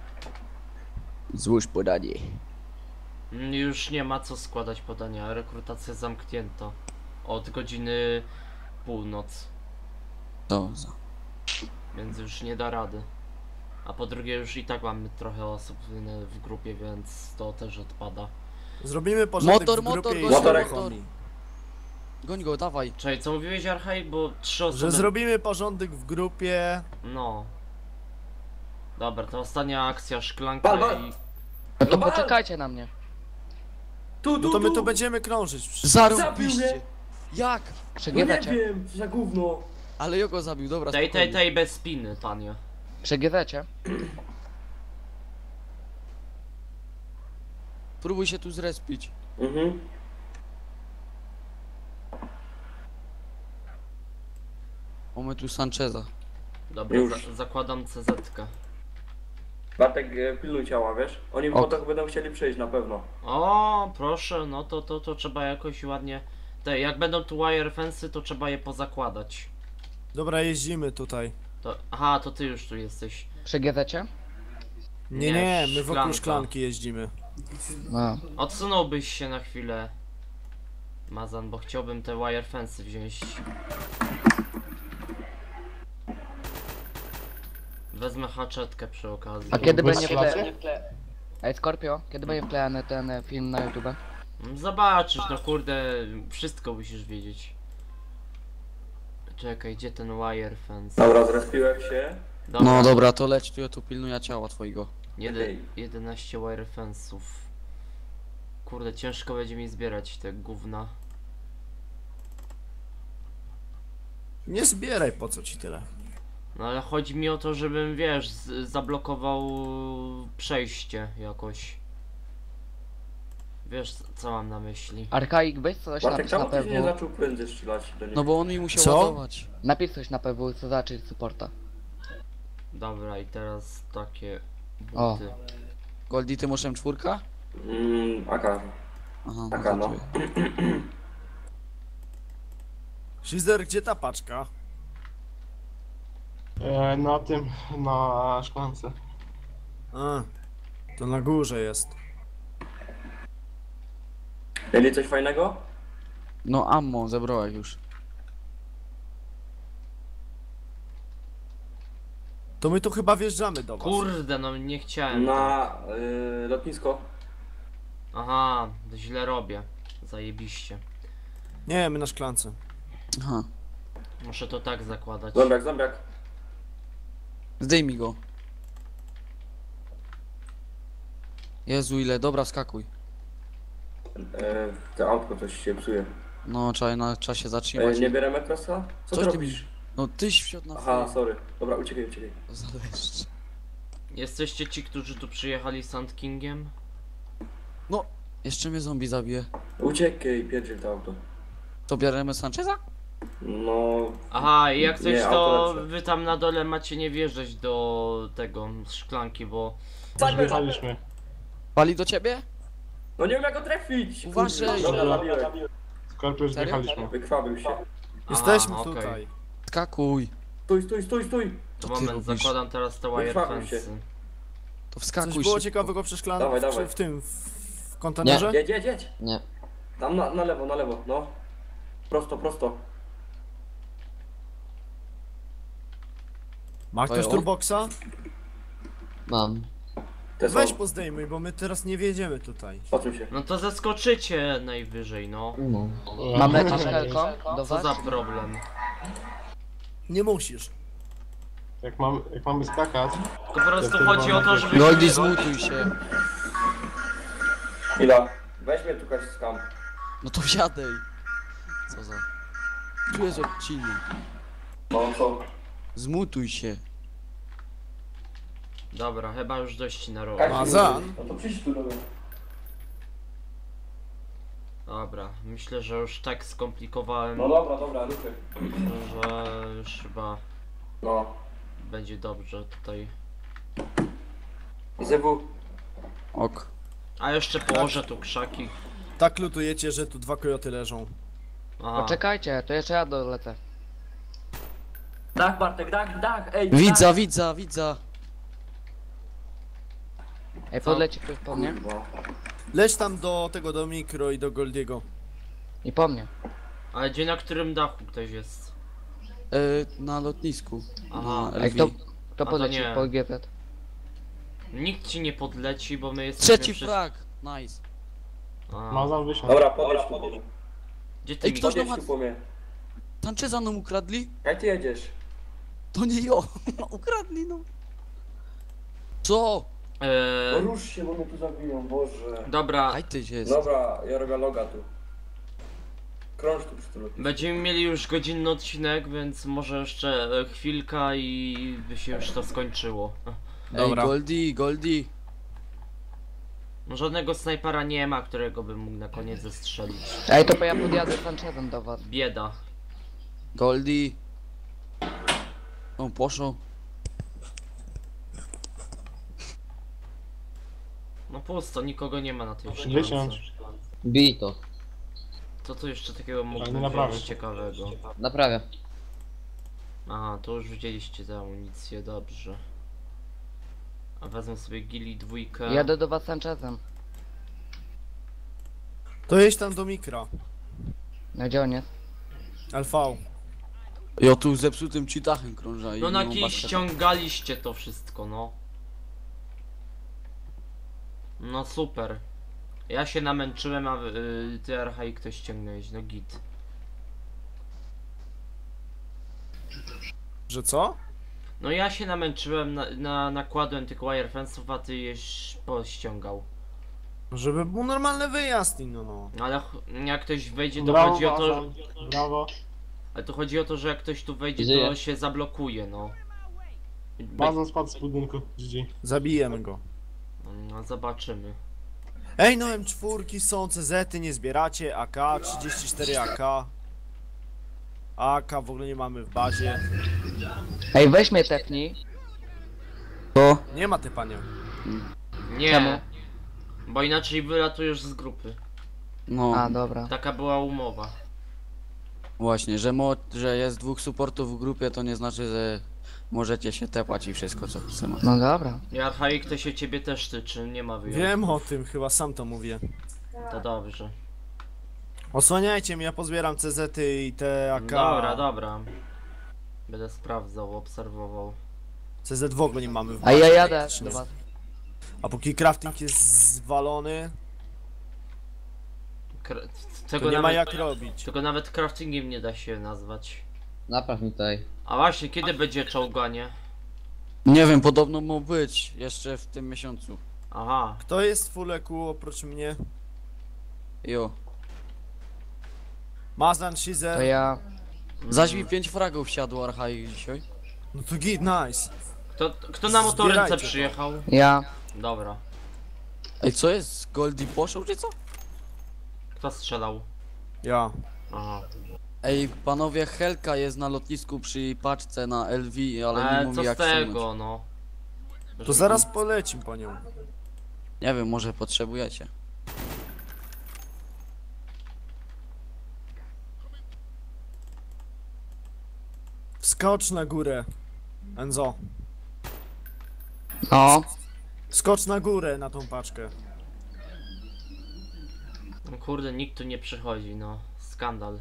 Speaker 6: Złóż podanie.
Speaker 1: Mm, Już nie ma co składać podania, rekrutacja zamknięta. Od godziny północ,
Speaker 6: To za.
Speaker 1: więc już nie da rady. A po drugie już i tak mamy trochę osób w, w grupie, więc to też odpada.
Speaker 5: Zrobimy porządek
Speaker 6: Motor,
Speaker 5: w grupie
Speaker 6: motor,
Speaker 5: i
Speaker 6: gościu,
Speaker 7: Motorek.
Speaker 6: motor. Goń go, dawaj.
Speaker 1: Czekaj, co mówiłeś Archaj? Bo trzy osoby...
Speaker 5: Że zrobimy porządek w grupie.
Speaker 1: No. Dobra, to ostatnia akcja, szklanka
Speaker 7: Bal, bal.
Speaker 1: i...
Speaker 8: No to
Speaker 7: No bal!
Speaker 8: poczekajcie na mnie.
Speaker 7: Tu,
Speaker 5: No
Speaker 7: tu,
Speaker 5: to my
Speaker 7: tu!
Speaker 5: tu będziemy krążyć.
Speaker 7: Zabił
Speaker 6: Zarąbiście.
Speaker 7: mnie.
Speaker 6: Jak?
Speaker 7: No nie
Speaker 8: Przegrywacie?
Speaker 7: wiem, co za gówno.
Speaker 6: Ale ja go zabił, dobra,
Speaker 1: Tej, tej,
Speaker 6: spokojnie.
Speaker 1: tej bez spiny, panie.
Speaker 8: Przegrywacie?
Speaker 6: Próbuj się tu zrespić.
Speaker 7: Mhm.
Speaker 6: Mamy tu Sancheza.
Speaker 1: Dobra,
Speaker 7: Już.
Speaker 1: za, zakładam C Z kę.
Speaker 7: Bartek, e, pilnuj ciała, wiesz? Oni w
Speaker 6: Ok.
Speaker 7: botach będą chcieli przejść na pewno.
Speaker 1: O, proszę, no to, to, to trzeba jakoś ładnie... Te, jak będą tu wire fence'y, to trzeba je pozakładać.
Speaker 5: Dobra, jeździmy tutaj.
Speaker 1: To, aha, to ty już tu jesteś.
Speaker 8: Przegrywacie?
Speaker 5: Nie,
Speaker 1: Nie,
Speaker 5: nie, my wokół
Speaker 1: szklanka.
Speaker 5: szklanki jeździmy.
Speaker 8: No.
Speaker 1: Odsunąłbyś się na chwilę, Mazan, bo chciałbym te wire fence'y wziąć. Wezmę haczetkę przy okazji.
Speaker 8: A kiedy
Speaker 3: Bez
Speaker 8: będzie
Speaker 3: szlacie?
Speaker 8: wklejany... Ej, Scorpio, kiedy będzie wklejany ten e, film na YouTube?
Speaker 1: Zobaczysz, no kurde, wszystko musisz wiedzieć. Czekaj, gdzie ten wire fence?
Speaker 7: Dobra, zrespiłem się.
Speaker 1: Dobra,
Speaker 6: No dobra, to leć tu, ja tu pilnuję ciała twojego.
Speaker 1: jedy, jedenaście wire fence'ów. Kurde, ciężko będzie mi zbierać te gówna.
Speaker 5: Nie zbieraj, po co ci tyle?
Speaker 1: No ale chodzi mi o to, żebym, wiesz, z- zablokował przejście jakoś. Wiesz, co mam na myśli.
Speaker 8: Arkaik, weź coś
Speaker 7: Bartek,
Speaker 8: napisz na
Speaker 7: czemu ty się nie
Speaker 8: P W.
Speaker 7: zaczął prędzej strzelać do niego?
Speaker 6: No bo on mi musiał
Speaker 5: Co?
Speaker 6: ładować.
Speaker 8: Napisz coś na P W, co znaczy supporta.
Speaker 1: Dobra, i teraz takie
Speaker 8: O.
Speaker 1: buty.
Speaker 6: Goldie, ty masz M cztery?
Speaker 7: Mmm, Aka.
Speaker 6: Aha,
Speaker 7: Taka, no.
Speaker 6: zacząłem.
Speaker 5: Shizer, gdzie ta paczka?
Speaker 3: E, na tym, na szklance.
Speaker 5: A, to na górze jest.
Speaker 7: Mieli coś fajnego?
Speaker 6: No ammo, zebrałeś już.
Speaker 5: To my tu chyba wjeżdżamy do was.
Speaker 1: Kurde, no nie chciałem. tak.
Speaker 7: Na y, lotnisko.
Speaker 1: Aha, źle robię. Zajebiście.
Speaker 5: Nie, my na szklance.
Speaker 6: Aha.
Speaker 1: Muszę to tak zakładać.
Speaker 7: Zombiak, zombiak.
Speaker 6: Zdejmij go. Jezu, ile, dobra, skakuj.
Speaker 7: E, to autko coś się psuje.
Speaker 6: No, trzeba na czasie
Speaker 7: E,
Speaker 6: zatrzymać.
Speaker 7: nie bieremy krosa? Co
Speaker 6: Coś
Speaker 7: ty
Speaker 6: ty
Speaker 7: robisz?
Speaker 6: No tyś wsiadł na
Speaker 7: Aha,
Speaker 6: furę.
Speaker 7: sorry. Dobra, uciekaj, uciekaj.
Speaker 6: Zaleszcz.
Speaker 1: Jesteście ci, którzy tu przyjechali Sand Kingiem?
Speaker 6: No, jeszcze mnie zombie zabije.
Speaker 7: Uciekaj, pierdziel to auto.
Speaker 6: To bierzemy Sancheza?
Speaker 7: No,
Speaker 1: Aha, i jak coś
Speaker 7: Nie,
Speaker 1: to
Speaker 7: auto lepsze.
Speaker 1: wy tam na dole macie nie wjeżdżać do tego z szklanki, bo
Speaker 3: Już wjechaliśmy.
Speaker 6: Pali do ciebie?
Speaker 7: no nie wiem jak go trafić.
Speaker 6: Uważaj.
Speaker 7: Dobra,
Speaker 3: Dobra.
Speaker 7: zabiłem.
Speaker 3: Skorpion już
Speaker 6: Serio?
Speaker 3: wjechaliśmy.
Speaker 7: Wykrwawił się.
Speaker 5: Jesteśmy
Speaker 1: okej.
Speaker 5: tutaj.
Speaker 6: Skakuj.
Speaker 7: Stój, stój, stój, stój.
Speaker 1: To
Speaker 6: Co ty
Speaker 1: moment,
Speaker 6: robisz?
Speaker 1: zakładam teraz te wire
Speaker 7: Wykrwawił się.
Speaker 1: fence'y.
Speaker 6: To
Speaker 5: Coś
Speaker 6: wskakuj
Speaker 5: było
Speaker 6: szybko.
Speaker 5: ciekawego przy szklance?
Speaker 7: Dawaj,
Speaker 5: w,
Speaker 7: dawaj.
Speaker 5: w tym, w, w kontenerze?
Speaker 7: Jedź, jedź, jedź.
Speaker 2: Nie.
Speaker 7: Tam na, na lewo, na lewo, no. Prosto, prosto.
Speaker 5: Ma ktoś
Speaker 6: Ojo.
Speaker 5: turboxa?
Speaker 2: Mam.
Speaker 7: Te są.
Speaker 5: Weź pozdejmuj, bo my teraz nie wjedziemy tutaj.
Speaker 7: Odsuń się.
Speaker 1: No to zaskoczycie najwyżej, no.
Speaker 2: No.
Speaker 8: Mam lecieć helką do
Speaker 1: Co
Speaker 8: was?
Speaker 1: za problem.
Speaker 5: Nie musisz.
Speaker 3: Jak, mam, jak mamy skakać,
Speaker 1: To po prostu
Speaker 3: wtedy
Speaker 1: chodzi o
Speaker 3: mamy
Speaker 1: to,
Speaker 3: też-
Speaker 1: żeby...
Speaker 6: Goldie, zmutuj się.
Speaker 7: Chwila. Weź mnie tu kaś skam.
Speaker 6: No to wsiadaj. Co za... Tu jest odcinek.
Speaker 7: No co?
Speaker 6: Zmutuj się.
Speaker 1: Dobra, chyba już dość na rok.
Speaker 7: Kaś
Speaker 5: Mazan?
Speaker 7: No to przyjdź tu do mnie.
Speaker 1: Dobra, myślę, że już tak skomplikowałem,
Speaker 7: No dobra, dobra, ruchy.
Speaker 1: że już chyba
Speaker 7: No.
Speaker 1: będzie dobrze tutaj.
Speaker 7: Zewu.
Speaker 6: Ok.
Speaker 1: A jeszcze położę tu krzaki.
Speaker 5: Tak lutujecie, że tu dwa kojoty leżą.
Speaker 1: Aha.
Speaker 8: Poczekajcie, to jeszcze ja dolecę.
Speaker 7: Dach, Bartek, dach, dach, ej.
Speaker 6: Widza, widza, widza.
Speaker 8: Ej,
Speaker 1: Co?
Speaker 8: podleci ktoś po mnie?
Speaker 7: Kurwa.
Speaker 5: Leć tam do tego, do mikro i do Goldiego.
Speaker 8: I po mnie.
Speaker 1: Ale gdzie, na którym dachu ktoś jest?
Speaker 6: E, na lotnisku.
Speaker 1: Aha.
Speaker 6: Na
Speaker 8: Ej,
Speaker 6: L V.
Speaker 8: kto, kto
Speaker 1: to
Speaker 8: podleci
Speaker 1: nie.
Speaker 8: po G Z?
Speaker 1: Nikt ci nie podleci, bo my jesteśmy
Speaker 6: Trzeci
Speaker 1: wszyscy-
Speaker 6: frag. Nice.
Speaker 1: A.
Speaker 3: Mazan wysiadł.
Speaker 7: Dobra, podejdź tu. Podejdź,
Speaker 1: Gdzie ty
Speaker 6: Ej,
Speaker 1: mi...
Speaker 6: ktoś
Speaker 7: podejdź
Speaker 6: ma-
Speaker 7: tu po mnie.
Speaker 6: Sancheza nam ukradli?
Speaker 7: Jak ty jedziesz?
Speaker 6: To nie jo. Ukradli no. Co?
Speaker 7: No
Speaker 1: Eee,
Speaker 7: rusz się, bo mnie tu zabiją, Boże.
Speaker 1: dobra,
Speaker 6: Aj ty jest.
Speaker 7: Dobra, ja robię loga tu. Krąż tu przy tym lotnisku.
Speaker 1: Będziemy mieli już godzinny odcinek, więc może jeszcze e, chwilka i by się już to skończyło.
Speaker 5: Dobra.
Speaker 6: Ej, Goldie, Goldie.
Speaker 1: No, żadnego snajpera nie ma, którego bym mógł na koniec zestrzelić.
Speaker 8: Ej, to ja podjadę Sanchezem do was.
Speaker 1: Bieda.
Speaker 6: Goldie. On poszło.
Speaker 1: No pusto, nikogo nie ma na tej szklance.
Speaker 3: Wysiądź.
Speaker 2: Bij to.
Speaker 1: Co tu jeszcze takiego
Speaker 3: Ale nie
Speaker 1: mógłbym
Speaker 3: naprawię.
Speaker 1: wziąć ciekawego?
Speaker 2: Naprawia.
Speaker 1: Aha, to już widzieliście tę amunicję, dobrze. A wezmę sobie gili dwójkę.
Speaker 8: Jadę do was Sanchezem.
Speaker 5: To jedź tam do mikro.
Speaker 8: No gdzie on jest?
Speaker 5: L V.
Speaker 6: Ja tu zepsutym cheatachem krąża i
Speaker 1: No
Speaker 6: nie
Speaker 1: na
Speaker 6: mam
Speaker 1: kij
Speaker 6: basketa.
Speaker 1: ściągaliście to wszystko, no. No super. Ja się namęczyłem, a y, ty Archaik ktoś ściągnąłeś, no git.
Speaker 5: Że co?
Speaker 1: No ja się namęczyłem, na, na, nakładłem tych wirefence'ów, a ty jeś pościągał.
Speaker 5: Żeby był normalny wyjazd, no no.
Speaker 1: Ale ch- jak ktoś wejdzie, to
Speaker 3: Brawo,
Speaker 1: chodzi o to,
Speaker 3: Bazan. Brawo.
Speaker 1: ale to chodzi o to, że jak ktoś tu wejdzie,
Speaker 2: Żyje.
Speaker 1: to się zablokuje, no. Be-
Speaker 3: Bazan spadł z budynku. G G.
Speaker 5: Zabijemy go.
Speaker 1: No zobaczymy.
Speaker 5: Ej, no M cztery są, C Z-y nie zbieracie, A K, trzydzieści cztery A K. A K w ogóle nie mamy w bazie.
Speaker 8: Ej, weź mnie tepnij.
Speaker 6: To?
Speaker 5: Nie ma te panie.
Speaker 1: Nie,
Speaker 8: Czemu?
Speaker 1: bo inaczej wylatujesz z grupy.
Speaker 6: No,
Speaker 8: A, dobra.
Speaker 1: Taka była umowa.
Speaker 6: właśnie, że, mo że jest dwóch supportów w grupie, to nie znaczy, że możecie się tepać i wszystko co chcemy.
Speaker 8: No dobra.
Speaker 1: I Archaik to się ciebie też tyczy, nie ma wyjątku.
Speaker 5: Wiem o tym, chyba sam to mówię.
Speaker 1: To dobrze.
Speaker 5: Osłaniajcie mnie, ja pozbieram C Z-y i te A K.
Speaker 1: Dobra, dobra. Będę sprawdzał, obserwował.
Speaker 5: C Z w ogóle nie mamy w
Speaker 8: A
Speaker 5: bazie.
Speaker 8: ja jadę do was.
Speaker 5: A póki crafting jest zwalony,
Speaker 1: Kra-
Speaker 5: to
Speaker 1: tego
Speaker 5: nie ma
Speaker 1: nawet,
Speaker 5: jak robić.
Speaker 1: tego nawet craftingiem nie da się nazwać.
Speaker 2: Napraw mi tutaj.
Speaker 1: A właśnie, kiedy będzie czołganie?
Speaker 6: Nie wiem, podobno ma być jeszcze w tym miesiącu.
Speaker 1: Aha,
Speaker 5: Kto jest full E Q oprócz mnie?
Speaker 6: Jo.
Speaker 5: Mazan,
Speaker 8: To
Speaker 5: Shizer.
Speaker 8: ja...
Speaker 6: Zaś mi pięć fragów wsiadło Archaik dzisiaj.
Speaker 5: No to git, nice.
Speaker 1: kto, kto na motorynce
Speaker 5: Zbierajcie to.
Speaker 1: przyjechał?
Speaker 8: Ja...
Speaker 1: Dobra.
Speaker 6: Ej, co jest? Goldie poszedł czy co?
Speaker 1: Kto strzelał?
Speaker 5: Ja.
Speaker 1: Aha.
Speaker 6: Ej, panowie, Helka jest na lotnisku przy paczce na L V, ale nie
Speaker 1: Ale
Speaker 6: mówi
Speaker 1: co z
Speaker 6: jak
Speaker 1: tego,
Speaker 6: ściągnąć.
Speaker 1: no?
Speaker 5: To zaraz polecim po nią.
Speaker 6: Nie wiem, może potrzebujecie.
Speaker 5: Skocz na górę. Enzo.
Speaker 8: No.
Speaker 5: Skocz na górę na tą paczkę.
Speaker 1: No kurde, nikt tu nie przychodzi, no. Skandal.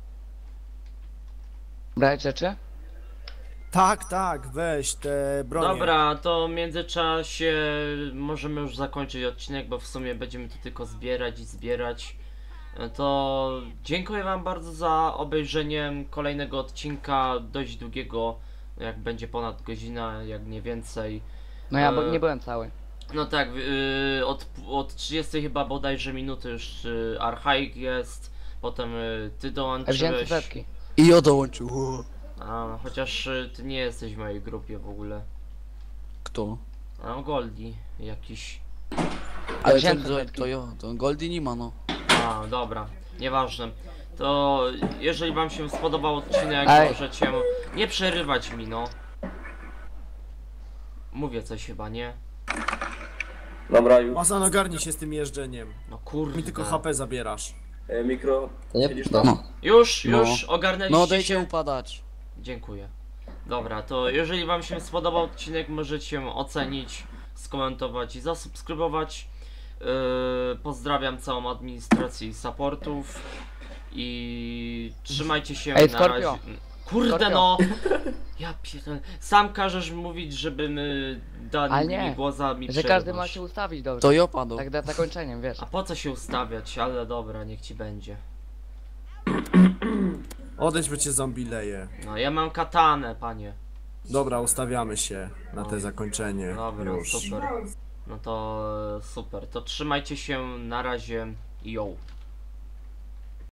Speaker 8: Brać rzeczy?
Speaker 5: Tak, tak, weź te bronie.
Speaker 1: Dobra, to w międzyczasie możemy już zakończyć odcinek, bo w sumie będziemy tu tylko zbierać i zbierać. To dziękuję wam bardzo za obejrzenie kolejnego odcinka, dość długiego, jak będzie ponad godzina, jak nie więcej.
Speaker 8: No ja bo
Speaker 1: E,
Speaker 8: nie byłem cały.
Speaker 1: No tak, yy, od, od trzydziestej chyba bodajże minuty już yy, Archaik jest, potem yy, ty
Speaker 8: A wziąłem
Speaker 1: dołączyłeś.
Speaker 8: zetki.
Speaker 6: I ja dołączył. O.
Speaker 1: A, chociaż yy, ty nie jesteś w mojej grupie w ogóle.
Speaker 6: Kto?
Speaker 1: A Goldie jakiś.
Speaker 6: Ale
Speaker 8: wziąłem
Speaker 6: to, to,
Speaker 8: zetki.
Speaker 6: to jo, to Goldie nie ma no.
Speaker 1: A, dobra, nieważne. To jeżeli wam się spodobał odcinek,
Speaker 8: Ej.
Speaker 1: możecie nie przerywać mi, no. Mówię coś chyba, nie?
Speaker 7: Dobra, już.
Speaker 5: Mazan, ogarnij się z tym jeżdżeniem.
Speaker 1: No kurde.
Speaker 5: Mi tylko H P zabierasz.
Speaker 7: E, mikro,
Speaker 2: To nie
Speaker 7: siedzisz
Speaker 2: to.
Speaker 7: tam?
Speaker 6: No.
Speaker 1: Już,
Speaker 6: No.
Speaker 1: już ogarnęliście
Speaker 6: No dajcie
Speaker 1: się?
Speaker 6: upadać.
Speaker 1: Dziękuję. Dobra, to jeżeli wam się spodobał odcinek, możecie ocenić, skomentować i zasubskrybować. Yy, pozdrawiam całą administrację i supportów. I trzymajcie się
Speaker 8: Ej,
Speaker 1: na
Speaker 8: Skorpio.
Speaker 1: razie. Kurde
Speaker 8: Skorpio.
Speaker 1: no! Ja pierdolę. Sam każesz mówić, żebym y, dali
Speaker 8: Ale nie,
Speaker 1: mi głosa mi
Speaker 8: Że każdy ma
Speaker 1: przerywasz.
Speaker 8: się ustawić dobrze.
Speaker 6: To jo padł.
Speaker 8: Tak na zakończeniem, wiesz.
Speaker 1: A po co się ustawiać? Ale dobra, niech ci będzie.
Speaker 5: Odejdź, bo cię zombie leje.
Speaker 1: No ja mam katanę, panie.
Speaker 5: Dobra, ustawiamy się na te zakończenie.
Speaker 1: Dobra,
Speaker 5: Już.
Speaker 1: super. No to e, super. To trzymajcie się, na razie. Yo.